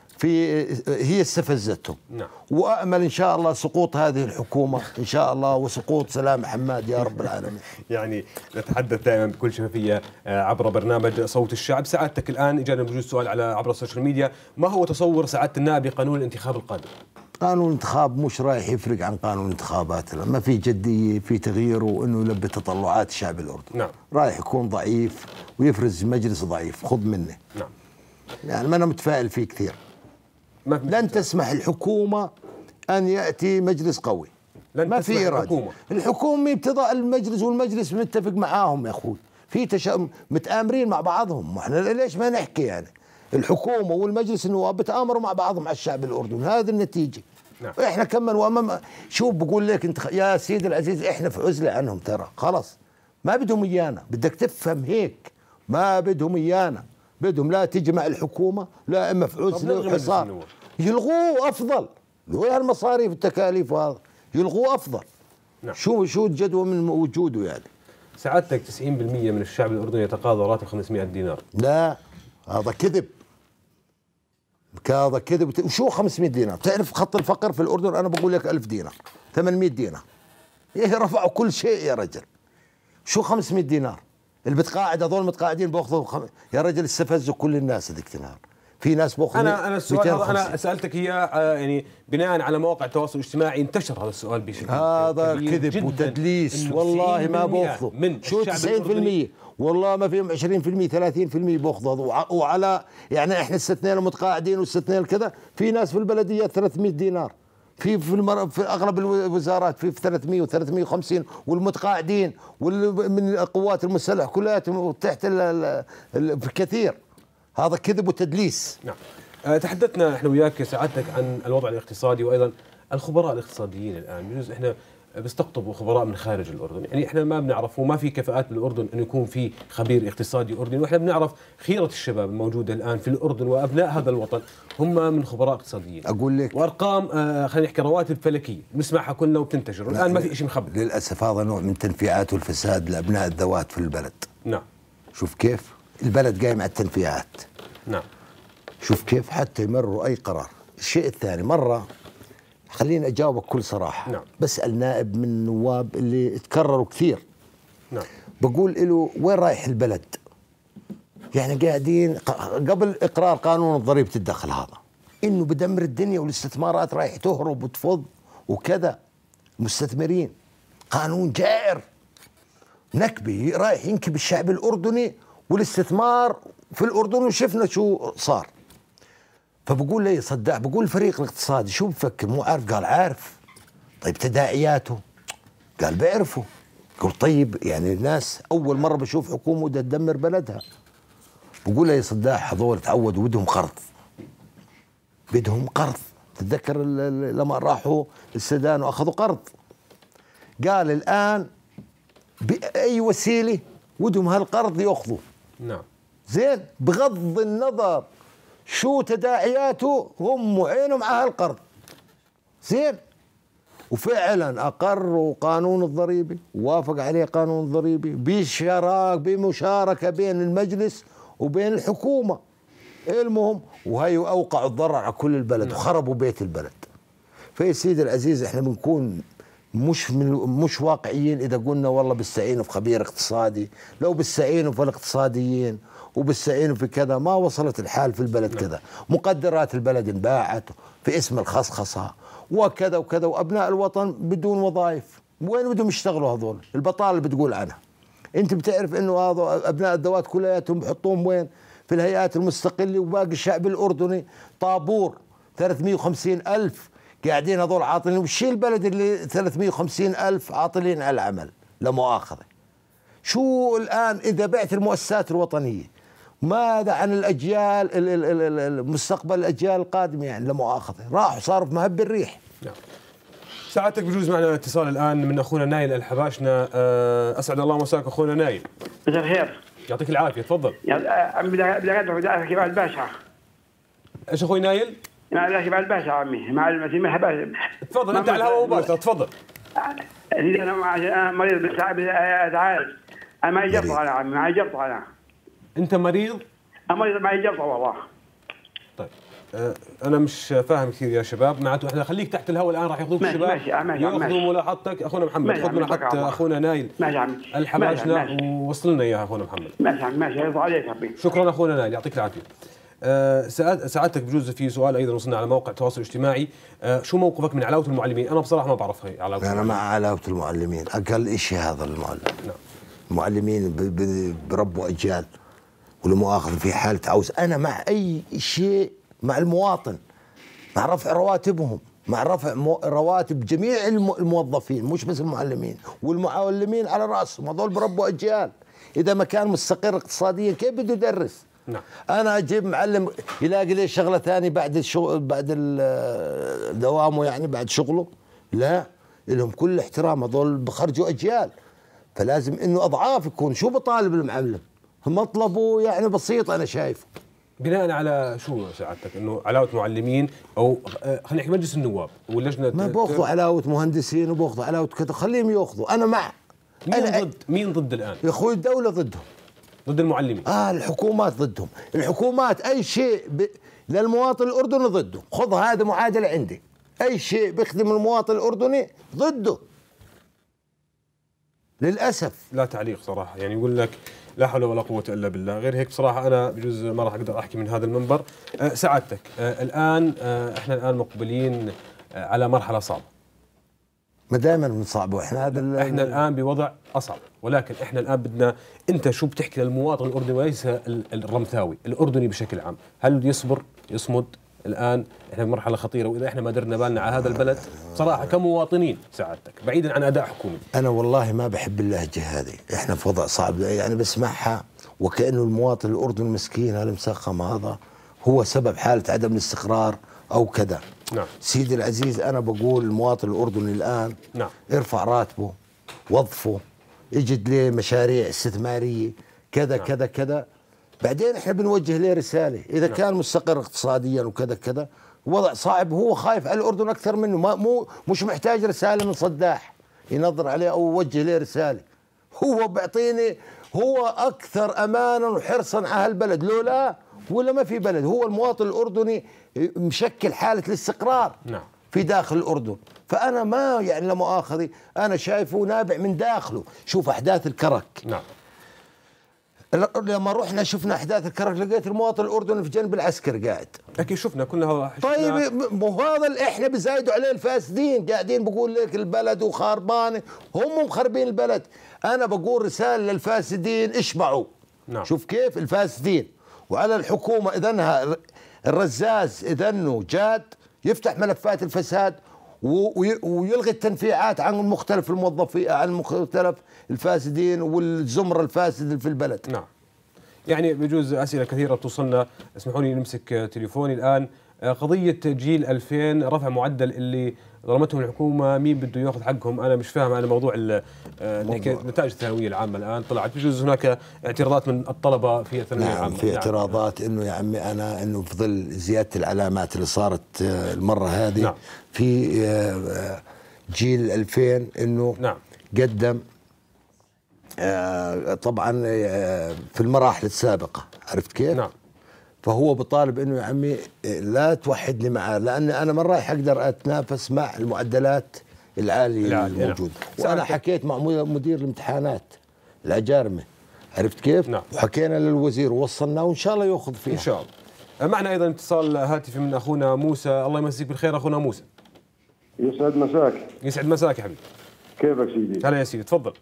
هي استفزتهم. نعم. وأأمل إن شاء الله سقوط هذه الحكومة إن شاء الله، وسقوط سلام حماد يا رب العالمين. يعني نتحدث دائما بكل شفافية عبر برنامج صوت الشعب. سعادتك الآن إجانا بجوز سؤال على عبر السوشيال ميديا، ما هو تصور سعادة النائب بقانون الانتخاب القادم؟ قانون الانتخاب مش رايح يفرق عن قانون الانتخابات، ما في جدية في تغييره وإنه يلبي تطلعات الشعب الأردني. نعم. رايح يكون ضعيف ويفرز مجلس ضعيف، خذ منه. نعم. يعني ما أنا متفائل فيه كثير. لن تسمح الحكومة أن يأتي مجلس قوي، ما في إرادة. الحكومة بتضع المجلس، والمجلس متفق معاهم يا أخوي، في متآمرين مع بعضهم. احنا ليش ما نحكي؟ يعني الحكومة والمجلس النواب بتآمروا مع بعضهم على الشعب الأردني، هذه النتيجة. نعم. احنا كمان وامام شو بقول لك انت يا سيدي العزيز، احنا في عزلة عنهم ترى، خلاص ما بدهم إيانا، بدك تفهم هيك، ما بدهم إيانا، بدهم لا تجمع الحكومة، لا إما في عزلة وحصار. يلغوه أفضل، لو المصاريف والتكاليف وهذا يلغوه أفضل. نعم. شو الجدوى من وجوده يعني؟ سعادتك 90% من الشعب الأردني يتقاضى راتب 500 دينار. لا هذا كذب. هذا كذب. وشو 500 دينار؟ تعرف خط الفقر في الأردن أنا بقول لك 1000 دينار 800 دينار. إيه رفعوا كل شيء يا رجل. شو 500 دينار؟ اللي بتقاعد هذول متقاعدين بياخذوا يا رجل استفزوا كل الناس هذيك النهار. في ناس بياخذوا. انا السؤال هذا انا سالتك اياه يعني بناء على مواقع التواصل الاجتماعي انتشر هذا السؤال بشكل هذا كذب وتدليس. والله ما بياخذوا. شو 90%؟ والله ما فيهم 20% 30% بياخذوا. وعلى يعني احنا استثنينا المتقاعدين واستثنينا كذا. في ناس في البلديات 300 دينار. في اغلب الوزارات في 300 و350 والمتقاعدين من القوات المسلحه كلياتهم تحت كثير. هذا كذب وتدليس. نعم. تحدثنا احنا وياك سعادتك عن الوضع الاقتصادي وايضا الخبراء الاقتصاديين الان بجوز احنا بيستقطبوا خبراء من خارج الاردن، يعني احنا ما بنعرف وما في كفاءات بالاردن انه يكون في خبير اقتصادي اردني، واحنا بنعرف خيره الشباب الموجوده الان في الاردن وابناء هذا الوطن هم من خبراء اقتصاديين. اقول لك وارقام خلينا نحكي رواتب فلكيه بنسمعها كلنا وبتنتشر، والان ما في شيء مخبر. للاسف هذا نوع من تنفيعات والفساد لابناء الذوات في البلد. نعم. شوف كيف البلد قايم على التنفيعات. نعم. شوف كيف حتى يمروا اي قرار. الشيء الثاني مره خليني اجاوبك بكل صراحه. نعم. بسال نائب من النواب اللي تكرروا كثير. نعم. بقول له وين رايح البلد؟ يعني قاعدين قبل اقرار قانون ضريبه الدخل هذا انه بدمر الدنيا والاستثمارات رايح تهرب وتفض وكذا. مستثمرين قانون جائر نكبي رايح ينكب الشعب الاردني والاستثمار في الاردن، وشفنا شو صار. فبقول لي صدق، بقول الفريق الاقتصادي شو بفكر؟ مو عارف؟ قال عارف. طيب تداعياته؟ قال بعرفه. قلت طيب يعني الناس اول مره بشوف حكومه بدها تدمر بلدها. بقول لي صدق هذول تعودوا بدهم قرض. بدهم قرض. تتذكر لما راحوا السودان واخذوا قرض. قال الان باي وسيله بدهم هالقرض ياخذوا. نعم. زين بغض النظر شو تداعياته هم عينهم على هالقرض. زين. وفعلا اقروا قانون الضريبه ووافق عليه قانون الضريبه بمشاركه بين المجلس وبين الحكومه. المهم وهي اوقعوا الضرر على كل البلد وخربوا بيت البلد. فيا سيدي العزيز احنا بنكون مش واقعيين اذا قلنا والله بستعينوا في خبير اقتصادي. لو بستعينوا في الاقتصاديين وبستعينوا في كذا ما وصلت الحال في البلد كذا. مقدرات البلد انباعت في اسم الخصخصه وكذا وكذا، وابناء الوطن بدون وظائف. وين بدهم يشتغلوا هذول؟ البطاله اللي بتقول عنها. انت بتعرف انه هذا ابناء الذوات كلياتهم بحطوهم وين؟ في الهيئات المستقله، وباقي الشعب الاردني طابور 350,000 قاعدين هذول عاطلين. وش البلد اللي 350,000 عاطلين على العمل لا مؤاخذه؟ شو الان اذا بعت المؤسسات الوطنيه ماذا عن الاجيال المستقبل الاجيال القادمه؟ يعني لا مؤاخذه راحوا صاروا في مهب الريح. نعم. ساعتك بجوز معنا اتصال الان من اخونا نايل الحباشنا. اسعد الله مساك اخونا نايل. مساء الخير. يعطيك العافيه تفضل. عمي بدي اقدر كيف الباشا. ايش اخوي نايل؟ لا كيف الباشا عمي مع الحباشا. تفضل انت على الهواء مباشره تفضل. انا مريض اتعالج. انا ما جربت انا عمي ما جربت انا. انت مريض؟ انا مريض ما جربت والله. طيب انا مش فاهم كثير يا شباب، معناته احنا خليك تحت الهواء الان راح ياخذوك الشباب ياخذوا ملاحظتك. اخونا محمد خذ ملاحظه اخونا نايل الحباشنا ووصل لنا اياها اخونا محمد. ماشي يرضى عليك ربي. شكرا اخونا نايل يعطيك العافيه. سعادتك بجوز في سؤال ايضا وصلنا على موقع التواصل الاجتماعي. شو موقفك من علاوه المعلمين؟ انا بصراحه ما بعرف هي علاوه. انا مع علاوه المعلمين، اقل شيء هذا المعلم. نعم. المعلمين بربوا اجيال ولا مؤاخذه في حاله عوز. انا مع اي شيء مع المواطن، مع رفع رواتبهم، مع رفع رواتب جميع الموظفين مش بس المعلمين، والمعلمين على راسهم هذول بربوا اجيال. اذا ما كان مستقر اقتصاديا كيف بده يدرس؟ نعم. انا اجيب معلم يلاقي لي شغله ثانيه بعد الشغل بعد دوامه يعني بعد شغله؟ لا، لهم كل احترام هذول بخرجوا اجيال. فلازم انه اضعاف يكون. شو بطالب المعلم؟ مطلبه يعني بسيط انا شايفه. بناء على شو سعادتك؟ انه علاوه معلمين او خلينا نحكي مجلس النواب واللجنه ما باخذوا علاوه مهندسين وباخذوا علاوه كذا، خليهم ياخذوا. انا مع. مين ضد الان؟ يا اخوي الدوله ضدهم. ضد المعلمين. الحكومات ضدهم. الحكومات اي شيء للمواطن الأردني ضده. خذ هذا معادلة عندي، أي شيء بيخدم المواطن الأردني ضده للأسف. لا تعليق صراحة، يعني يقول لك لا حول ولا قوة إلا بالله. غير هيك بصراحة أنا بجوز ما راح أقدر أحكي من هذا المنبر. سعادتك الآن إحنا الآن مقبلين على مرحلة صعبة. ما دائما من صعب، واحنا احنا الان بوضع اصعب، ولكن احنا الان بدنا، انت شو بتحكي للمواطن الاردني وليس الرمثاوي، الاردني بشكل عام، هل بده يصبر يصمد؟ الان احنا بمرحله خطيره، واذا احنا ما درنا بالنا على هذا البلد صراحه كمواطنين سعادتك بعيدا عن اداء حكومي. انا والله ما بحب اللهجه هذه، احنا في وضع صعب، يعني بسمعها وكانه المواطن الاردني مسكين هالمسخم هذا هو سبب حاله عدم الاستقرار او كذا. نعم. سيدي العزيز، أنا بقول المواطن الأردني الآن نعم. ارفع راتبه، وظفه، اجد له مشاريع استثمارية كذا. نعم. كذا كذا، بعدين احنا بنوجه له رسالة إذا نعم. كان مستقر اقتصاديا وكذا كذا. وضع صعب، هو خايف على الأردن أكثر منه، مش محتاج رسالة من صداح ينظر عليه أو يوجه له رسالة. هو بيعطيني، هو أكثر أمانا وحرصا على هالبلد، لولا ولا ما في بلد. هو المواطن الأردني مشكل حالة الاستقرار. نعم. في داخل الأردن. فأنا ما يعني لا مؤاخذة، أنا شايفه نابع من داخله. شوف أحداث الكرك. نعم. لما رحنا شفنا أحداث الكرك، لقيت المواطن الأردني في جنب العسكر قاعد. أكيد شفنا كلها. طيب مو هذا اللي إحنا بزايدوا عليه الفاسدين، قاعدين بقول لك البلد وخربانة، هم مخربين البلد. أنا بقول رسالة للفاسدين اشبعوا. نعم. شوف كيف الفاسدين، وعلى الحكومة إذنها الرزاز إذنه جاد يفتح ملفات الفساد ويلغي التنفيعات عن مختلف الموظفين، عن مختلف الفاسدين والزمرة الفاسد في البلد. نعم. يعني بجوز أسئلة كثيرة توصلنا، اسمحوا لي نمسك تليفوني الآن. قضية جيل 2000 رفع معدل اللي ظلمتهم الحكومة، مين بده ياخذ حقهم؟ أنا مش فاهم على موضوع نتائج الثانوية العامة الآن طلعت، بجوز هناك اعتراضات من الطلبة في الثانوية العامة. نعم، في اعتراضات إنه يا عمي أنا إنه في ظل زيادة العلامات اللي صارت المرة هذه. نعم. في جيل 2000 إنه نعم. قدم طبعا في المراحل السابقة، عرفت كيف؟ نعم. فهو بطالب انه يا عمي لا توحدني معاه، لان انا ما رايح اقدر اتنافس مع المعدلات العاليه الموجوده. وانا حكيت مع مدير الامتحانات العجارمه، عرفت كيف؟ نعم. وحكينا للوزير ووصلناه وان شاء الله ياخذ فيها. ان شاء الله. معنا ايضا اتصال هاتفي من اخونا موسى، الله يمسيك بالخير اخونا موسى. يسعد مساك. يسعد مساك يا حبيبي. كيفك سيدي؟ هلا يا سيدي، تفضل.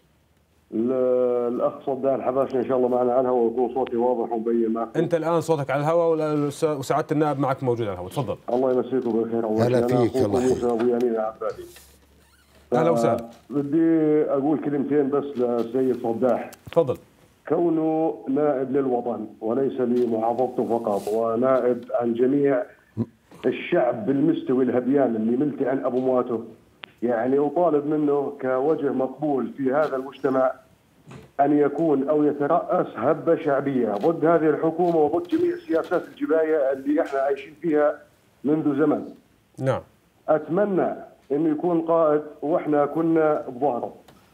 الاخ صداع الحباشي ان شاء الله معنا على الهواء ويكون صوتي واضح ومبين معك. انت الان صوتك على الهواء وسعاده النائب معك موجود على الهواء، تفضل. الله يمسيكم بالخير. هلا فيك. الله موسى ابو يمين عبادي. اهلا وسهلا. بدي اقول كلمتين بس للسيد صداح. تفضل. كونه نائب للوطن وليس لمحافظته فقط، ونائب عن جميع الشعب بالمستوى الهبيان اللي ملتي عن ابو مواته، يعني أطالب منه كوجه مقبول في هذا المجتمع أن يكون أو يترأس هبة شعبية ضد هذه الحكومة وضد جميع السياسات الجباية اللي احنا عايشين فيها منذ زمن. نعم. أتمنى أنه يكون قائد وإحنا كنا بظهره.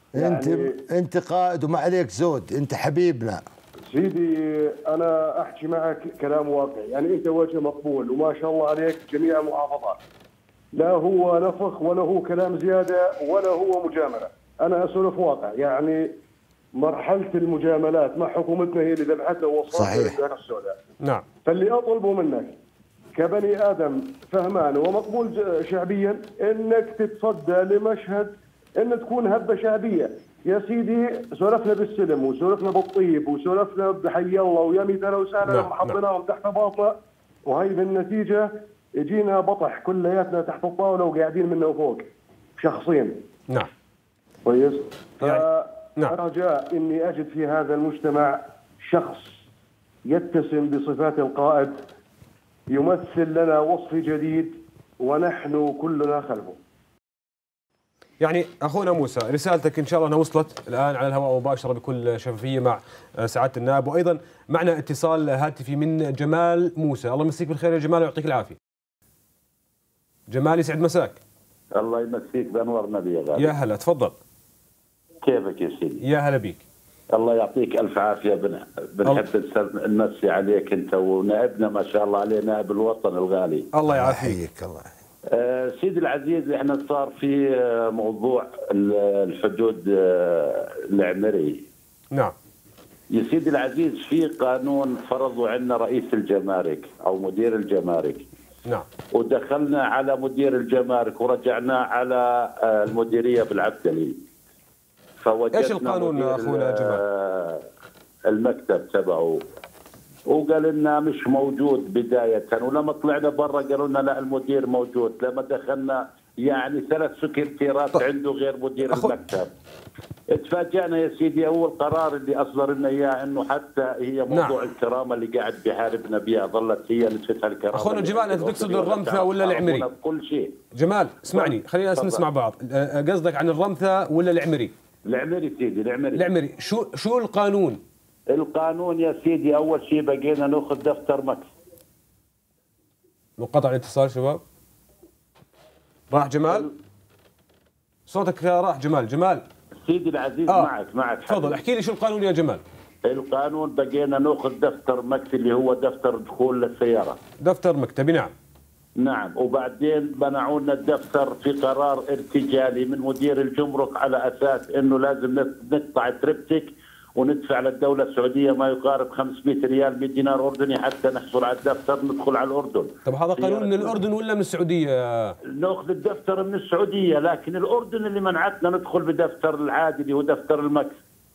أنت قائد وما عليك زود، أنت حبيبنا. سيدي أنا أحكي معك كلام واقعي، يعني أنت وجه مقبول وما شاء الله عليك جميع المحافظات. لا هو نفخ ولا هو كلام زيادة ولا هو مجاملة، أنا أسولف واقع. يعني مرحلة المجاملات مع حكومتنا هي اللي ذبحتنا ووصلتنا للدار السوداء. نعم. فاللي أطلبه منك كبني آدم فهمان ومقبول شعبيا إنك تتصدى لمشهد إن تكون هبة شعبية. يا سيدي سولفنا بالسلم وسولفنا بالطيب وسولفنا بحي الله ويا ميت أهلا وسهلا لما حطيناهم تحت باطنا، وهي بالنتيجة يجينا بطح كلياتنا تحت الطاولة وقاعدين منه فوق شخصين. نعم. كويس. نعم. رجاء إني أجد في هذا المجتمع شخص يتسم بصفات القائد، يمثل لنا وصف جديد ونحن كلنا خلفه. يعني أخونا موسى رسالتك إن شاء الله أنها وصلت الآن على الهواء مباشرة بكل شفافية مع سعادة النائب. وأيضا معنا اتصال هاتفي من جمال موسى، الله يمسيك بالخير يا جمال ويعطيك العافية. جمال يسعد مساك. الله يمسيك بأنوار نبي يا غالي. يا هلا، تفضل. كيفك يا سيدي؟ يا هلا بيك. الله يعطيك الف عافيه. بنحب نمسي عليك انت ونائبنا ما شاء الله عليه، نائب الوطن الغالي. الله يعافيك. الله سيدي العزيز، احنا صار في موضوع الحدود العمري. نعم يا سيدي العزيز، في قانون فرضوا عنا رئيس الجمارك او مدير الجمارك. نعم. ودخلنا على مدير الجمارك ورجعنا على المديريه بالعبدلي. فوجدنا ايش القانون اخونا جمال؟ المكتب تبعه، وقال لنا مش موجود بدايه، ولما طلعنا برا قالوا لنا لا المدير موجود. لما دخلنا يعني 3 سكرتيرات عنده غير مدير المكتب. اتفاجئنا يا سيدي. اول قرار اللي اصدر لنا اياه انه حتى هي موضوع الكرامه اللي قاعد بحاربنا بها ظلت هي نسفتها الكرامه. اخونا جمال، انت تقصد الرمثه ولا العمري؟ كل شيء. جمال اسمعني، خلينا نسمع بعض. قصدك عن الرمثه ولا العمري؟ العمري سيدي، العمري. شو القانون؟ القانون يا سيدي اول شيء بقينا ناخذ دفتر مكس. منقطع الاتصال شباب. راح جمال؟ صوتك راح جمال. سيدي العزيز معك تفضل احكي لي شو القانون يا جمال. القانون بقينا ناخذ دفتر مكتب اللي هو دفتر دخول للسياره. دفتر مكتبي. نعم. وبعدين منعوا لنا الدفتر في قرار ارتجالي من مدير الجمرك على اساس انه لازم نقطع تربتك وندفع للدوله السعوديه ما يقارب 500 ريال 100 دينار اردني حتى نحصل على الدفتر ندخل على الاردن. طب هذا قانون من الاردن ولا من السعوديه؟ ناخذ الدفتر من السعوديه، لكن الاردن اللي منعتنا ندخل بدفتر العادي اللي هو دفتر المكس.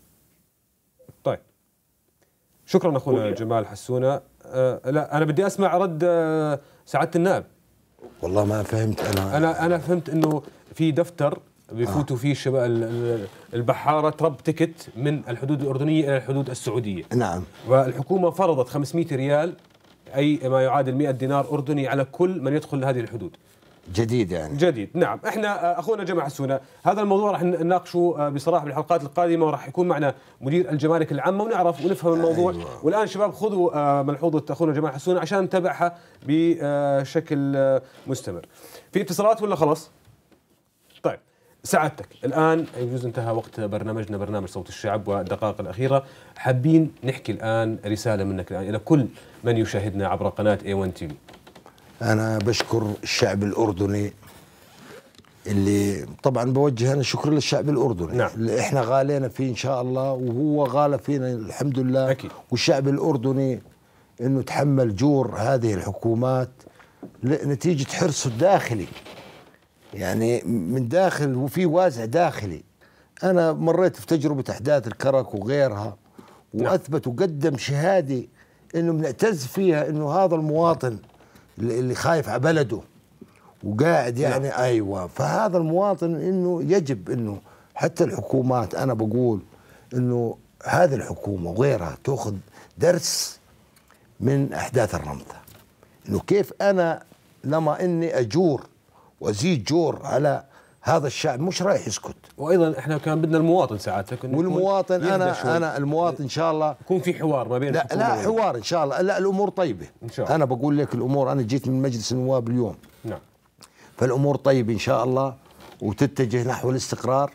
طيب شكرا اخونا جمال حسونه. لا انا بدي اسمع رد سعاده النائب. والله ما فهمت. انا فهمت انه في دفتر بيفوتوا فيه البحاره ترب تكت من الحدود الاردنيه الى الحدود السعوديه. نعم. والحكومه فرضت 500 ريال اي ما يعادل 100 دينار اردني على كل من يدخل هذه الحدود. جديد يعني. جديد. نعم. احنا اخونا جمال حسونه هذا الموضوع راح نناقشه بصراحه بالحلقات القادمه، وراح يكون معنا مدير الجمارك العامه ونعرف ونفهم الموضوع. أيوة. والان شباب خذوا ملحوظه اخونا جمال حسونه عشان نتابعها بشكل مستمر. في اتصالات ولا خلاص؟ طيب سعادتك الان يجوز انتهى وقت برنامجنا، برنامج صوت الشعب، والدقائق الاخيره حابين نحكي الان رساله منك الان الى كل من يشاهدنا عبر قناه A1 TV. أنا بشكر الشعب الأردني، اللي طبعا بوجه أنا شكر للشعب الأردني. نعم. اللي إحنا غالينا فيه إن شاء الله وهو غالى فينا الحمد لله. أكيد. والشعب الأردني إنه تحمل جور هذه الحكومات نتيجة حرصه الداخلي، يعني من داخل وفي وازع داخلي. أنا مريت في تجربة أحداث الكرك وغيرها وأثبت وقدم شهادة إنه بنعتز فيها إنه هذا المواطن اللي خايف على بلده وقاعد يعني. نعم. ايوه. فهذا المواطن انه يجب انه حتى الحكومات، انا بقول انه هذه الحكومه وغيرها تاخذ درس من احداث الرمثه، انه كيف انا لما اني اجور وازيد جور على هذا الشعب مش رايح يسكت. وايضا احنا كان بدنا المواطن ساعتك انه والمواطن انا المواطن ان شاء الله يكون في حوار ما بين لا حوار ان شاء الله. لا الامور طيبه ان شاء الله. انا بقول لك الامور، انا جيت من مجلس النواب اليوم. نعم. فالامور طيبه ان شاء الله وتتجه نحو الاستقرار.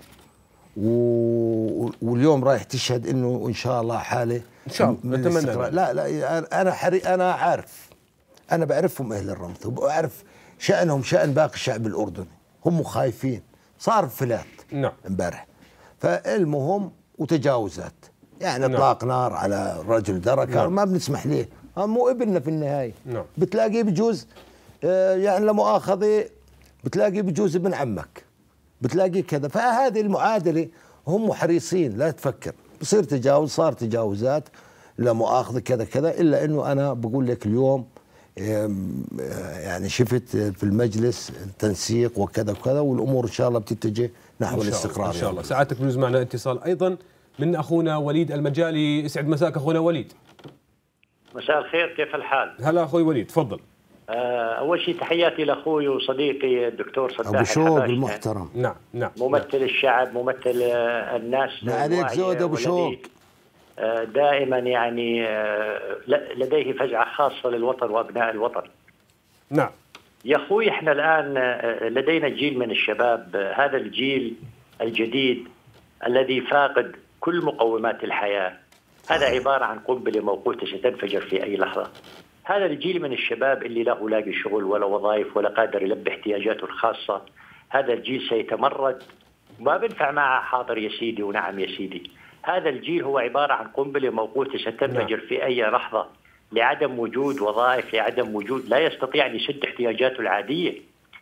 واليوم رايح تشهد انه ان شاء الله حاله ان شاء الله نتمنى. لا انا عارف، انا بعرفهم اهل الرمث وبعرف شأنهم شأن باقي الشعب الأردني. هم خايفين، صار فلات. نعم. امبارح. فالمهم وتجاوزات يعني. اطلاق نار على رجل دركه. نعم. ما بنسمح ليه، مو ابننا في النهايه. نعم. بتلاقيه بجوز يعني لا مؤاخذه بتلاقيه بجوز ابن عمك، بتلاقيه كذا. فهذه المعادله هم حريصين لا تفكر بصير تجاوز، صار تجاوزات لا مؤاخذه كذا كذا. الا انه انا بقول لك اليوم يعني شفت في المجلس تنسيق وكذا وكذا، والامور ان شاء الله بتتجه نحو الاستقرار ان شاء الله. سعادتك بيجوز معنا اتصال ايضا من اخونا وليد المجالي. يسعد مساك اخونا وليد. مساء الخير، كيف الحال؟ هلا اخوي وليد، تفضل. اول شيء تحياتي لاخوي وصديقي الدكتور صداح ابو شوق المحترم. نعم. ممثل الشعب، ممثل الناس. ما عليك زود ابو شوق. دائما يعني لديه فزعة خاصة للوطن وأبناء الوطن. نعم. يا أخوي احنا الآن لدينا جيل من الشباب، هذا الجيل الجديد الذي فاقد كل مقومات الحياة. هذا عبارة عن قنبلة موقوتة ستنفجر في أي لحظة. هذا الجيل من الشباب اللي لا لاقي شغل ولا وظائف ولا قادر يلبي احتياجاته الخاصة، هذا الجيل سيتمرد، ما بنفع معه حاضر يا سيدي ونعم يا سيدي. هذا الجيل هو عبارة عن قنبلة موقوتة ستنفجر في أي لحظة، لعدم وجود وظائف، لعدم وجود، لا يستطيع أن يسد احتياجاته العادية.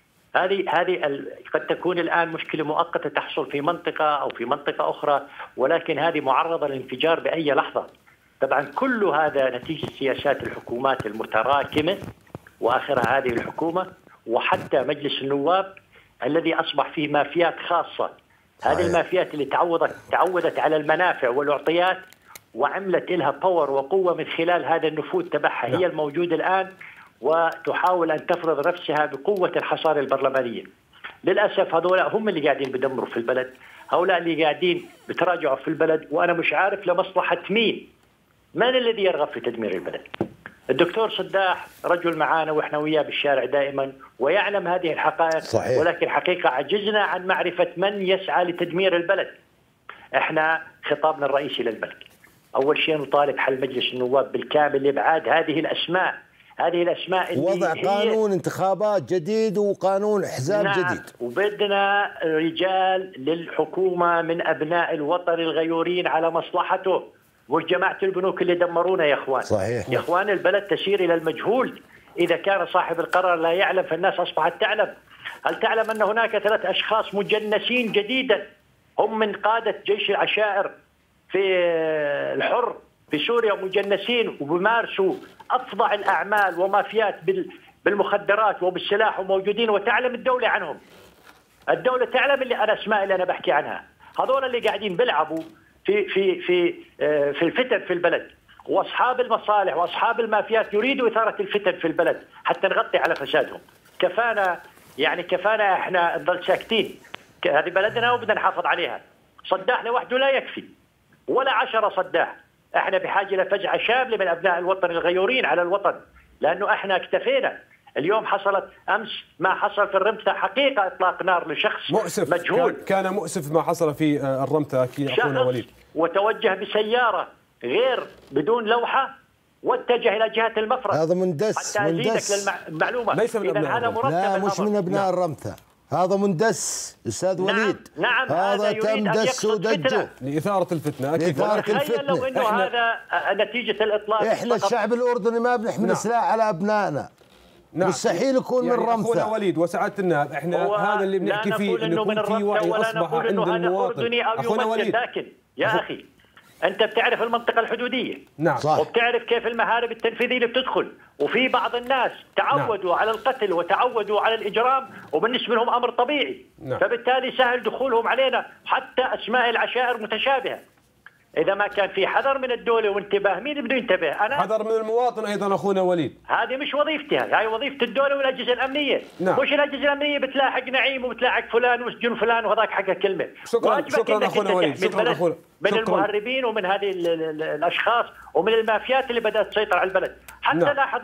هذه قد تكون الآن مشكلة مؤقتة تحصل في منطقة أو في منطقة أخرى، ولكن هذه معرضة للانفجار بأي لحظة. طبعا كل هذا نتيجة سياسات الحكومات المتراكمة، وآخرها هذه الحكومة، وحتى مجلس النواب الذي أصبح فيه مافيات خاصة. هذه المافيات اللي تعودت على المنافع والأعطيات، وعملت لها باور وقوة من خلال هذا النفوذ تبعها، هي الموجودة الآن، وتحاول أن تفرض نفسها بقوة الحصانة البرلمانية. للأسف هؤلاء هم اللي قاعدين بدمروا في البلد، هؤلاء اللي قاعدين بتراجعوا في البلد، وأنا مش عارف لمصلحة مين. من الذي يرغب في تدمير البلد؟ الدكتور صداح رجل معانا وإحنا وياه بالشارع دائما ويعلم هذه الحقائق، صحيح. ولكن حقيقة عجزنا عن معرفة من يسعى لتدمير البلد. إحنا خطابنا الرئيسي للبلد أول شيء نطالب حل مجلس النواب بالكامل لإبعاد هذه الأسماء اللي وضع قانون انتخابات جديد وقانون احزاب جديد. وبدنا رجال للحكومة من أبناء الوطن الغيورين على مصلحته، مش جماعة البنوك اللي دمرونا يا إخوان. صحيح. يا إخوان البلد تسير إلى المجهول. إذا كان صاحب القرار لا يعلم فالناس أصبحت تعلم. هل تعلم أن هناك 3 أشخاص مجنسين جديدا هم من قادة جيش العشائر في الحر في سوريا، مجنسين وبيمارسوا أفظع الأعمال ومافيات بالمخدرات وبالسلاح وموجودين، وتعلم الدولة عنهم. الدولة تعلم الأسماء اللي أنا بحكي عنها. هذول اللي قاعدين بيلعبوا في الفتن في البلد، واصحاب المصالح واصحاب المافيات يريدوا اثاره الفتن في البلد حتى نغطي على فسادهم. كفانا احنا نضل ساكتين. هذه بلدنا وبدنا نحافظ عليها. صداح لوحده لا يكفي، ولا 10 صداح. احنا بحاجه لفجعه شامله من ابناء الوطن الغيورين على الوطن، لانه احنا اكتفينا. اليوم حصلت امس ما حصل في الرمثة، حقيقه اطلاق نار لشخص مؤسف مجهول. كان مؤسف ما حصل في الرمثة اكيد اخونا وليد. وتوجه بسياره غير بدون لوحه واتجه الى جهه المفرق. هذا مندس. حتى ازيدك للمعلومه. ليس من ابناء هذا مرتب. لا مش من ابناء الرمثة، هذا مندس استاذ وليد. نعم هذا تم دسه ودجه لإثارة الفتنة. أكيد. تخيل لو انه هذا نتيجة الاطلاق. احنا الشعب الاردني ما بنحمل سلاح على ابنائنا. مستحيل يكون يعني من رمثة. اخونا وليد وسعادة النائب، احنا هذا اللي بنحكي فيه، انه يكون في وعي اصبح عند المواطن. اخونا وليد، لكن يا اخي انت بتعرف المنطقة الحدودية. نعم صح. وبتعرف كيف المهارب التنفيذية اللي بتدخل، وفي بعض الناس تعودوا على القتل وتعودوا على الإجرام، وبالنسبة لهم أمر طبيعي. فبالتالي سهل دخولهم علينا، حتى أسماء العشائر متشابهة. إذا ما كان في حذر من الدولة وانتباه، مين بده ينتبه؟ أنا حذر من المواطن أيضا أخونا وليد. هذه مش وظيفتي، هاي وظيفة الدولة والأجهزة الأمنية. مش الأجهزة الأمنية بتلاحق نعيم وبتلاحق فلان وسجن فلان وهذاك حكى كلمة. شكرا أخونا وليد. شكرا أخونا. من المهربين ومن هذه الأشخاص ومن المافيات اللي بدأت تسيطر على البلد. حتى لاحظ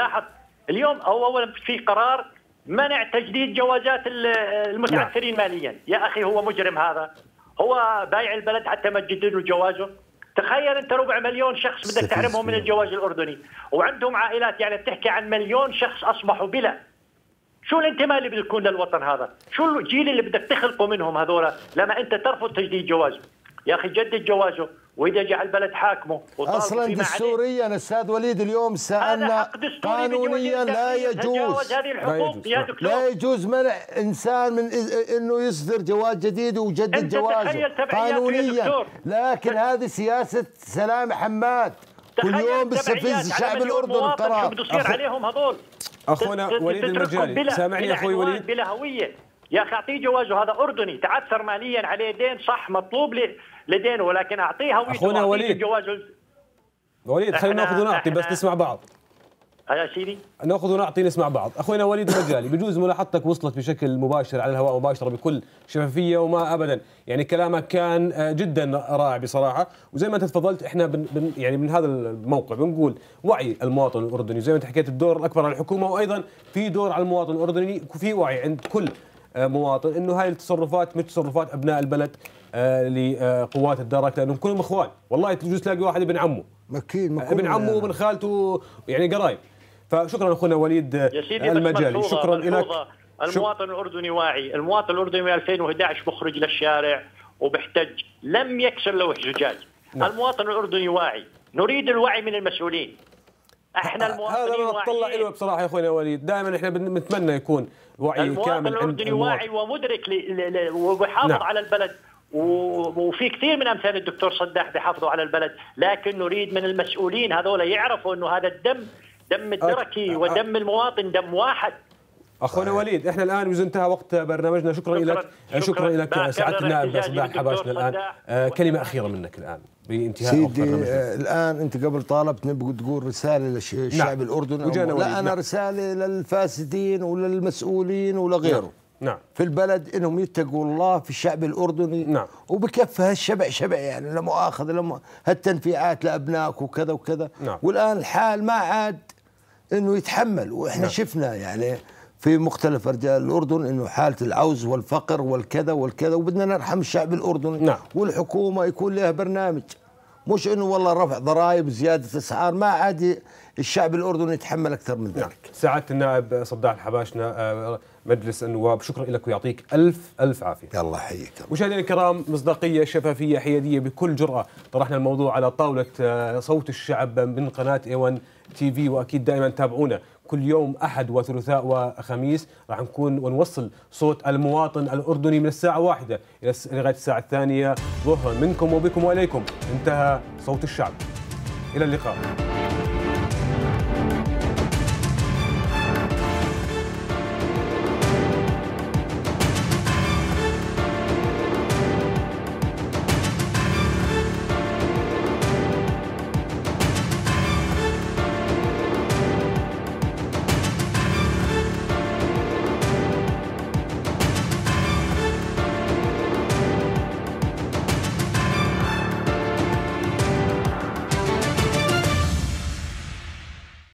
اليوم أولا في قرار منع تجديد جوازات المتعثرين ماليا. يا أخي هو مجرم، هذا هو بايع البلد حتى ما تجدد له جوازه. تخيل انت 400,000 شخص بدك تحرمهم من الجواز الاردني، وعندهم عائلات، يعني بتحكي عن 1,000,000 شخص اصبحوا بلا. شو الانتماء اللي بده يكون للوطن هذا؟ شو الجيل اللي بدك تخلقه منهم هذول لما انت ترفض تجديد جوازه؟ يا اخي جدد جوازه، واذا جاء البلد حاكمه. اصلا دستوريا استاذ وليد اليوم سالنا قانونيا لا يجوز هذه الحقوق يا دكتور. لا يجوز منع انسان من انه يصدر جواز جديد ويجدد جوازه قانونيا، لكن هذه سياسه سلام حماد. كل يوم بتستفز الشعب الاردني القرار. بده يصير عليهم هذول. اخونا وليد المجالي، سامعني اخوي وليد؟ بلا هويه. يا اخي اعطيه جوازه، هذا اردني تعثر ماليا عليه دين، صح مطلوب لدينه، ولكن اعطيه هويته. اخونا وليد وليد خلينا ناخذ ونعطي بس نسمع بعض. يا سيدي ناخذ ونعطي نسمع بعض. اخونا وليد المجالي، بجوز ملاحظتك وصلت بشكل مباشر على الهواء مباشره بكل شفافيه وما ابدا، يعني كلامك كان جدا رائع بصراحه، وزي ما انت تفضلت احنا يعني من هذا الموقع بنقول وعي المواطن الاردني، زي ما انت حكيت الدور الاكبر على الحكومه، وايضا في دور على المواطن الاردني، وفي وعي عند كل مواطن انه هاي التصرفات مش تصرفات ابناء البلد، لقوات الدرك، لانهم كلهم اخوان، والله تجوز تلاقي واحد ابن عمه اكيد ابن عمه وابن خالته، يعني قرايب. فشكرا اخونا وليد المجالي، شكرا لك. المواطن الاردني واعي، المواطن الاردني 2011 مخرج للشارع وبيحتج، لم يكسر لوح زجاج. المواطن الاردني واعي، نريد الوعي من المسؤولين. احنا المواطنين هذا ما نطلع له بصراحه يا اخونا وليد، دائما احنا بنتمنى يكون وعي كامل عند المواطن الاردني واعي ومدرك وبيحافظ على البلد، وفي كثير من امثال الدكتور صداح بيحافظوا على البلد، لكن نريد من المسؤولين هذول يعرفوا انه هذا الدم دم الدركي ودم المواطن دم واحد. اخونا وليد، احنا الان يجوز انتهى وقت برنامجنا، شكرا لك سعاده النائب صداح الحباشني. الان كلمه اخيره منك الان بانتهاء سيدي. الان انت قبل طالبتني تقول رساله للشعب الاردني، لا انا رساله للفاسدين وللمسؤولين ولغيره في البلد انهم يتقوا الله في الشعب الاردني. وبكفى هالشبع شبع، يعني لا مؤاخذه هالتنفيعات لابنائك وكذا وكذا. والان الحال ما عاد انه يتحمل، واحنا شفنا يعني في مختلف ارجاء الاردن انه حاله العوز والفقر والكذا والكذا، وبدنا نرحم الشعب الاردني. والحكومه يكون لها برنامج، مش انه والله رفع ضرائب زياده اسعار، ما عاد الشعب الاردني يتحمل اكثر من ذلك. سعاده النائب صداح الحباشنة مجلس النواب، شكرا لك ويعطيك الف عافيه. الله يحييك. مشاهدينا الكرام، مصداقيه، شفافيه، حياديه، بكل جرأه طرحنا الموضوع على طاوله صوت الشعب من قناه A1 TV، واكيد دائما تابعونا كل يوم أحد وثلاثاء وخميس، راح نكون ونوصل صوت المواطن الأردني من الساعة 1 لغاية الساعة 2 ظهرا. منكم وبكم وإليكم انتهى صوت الشعب. إلى اللقاء.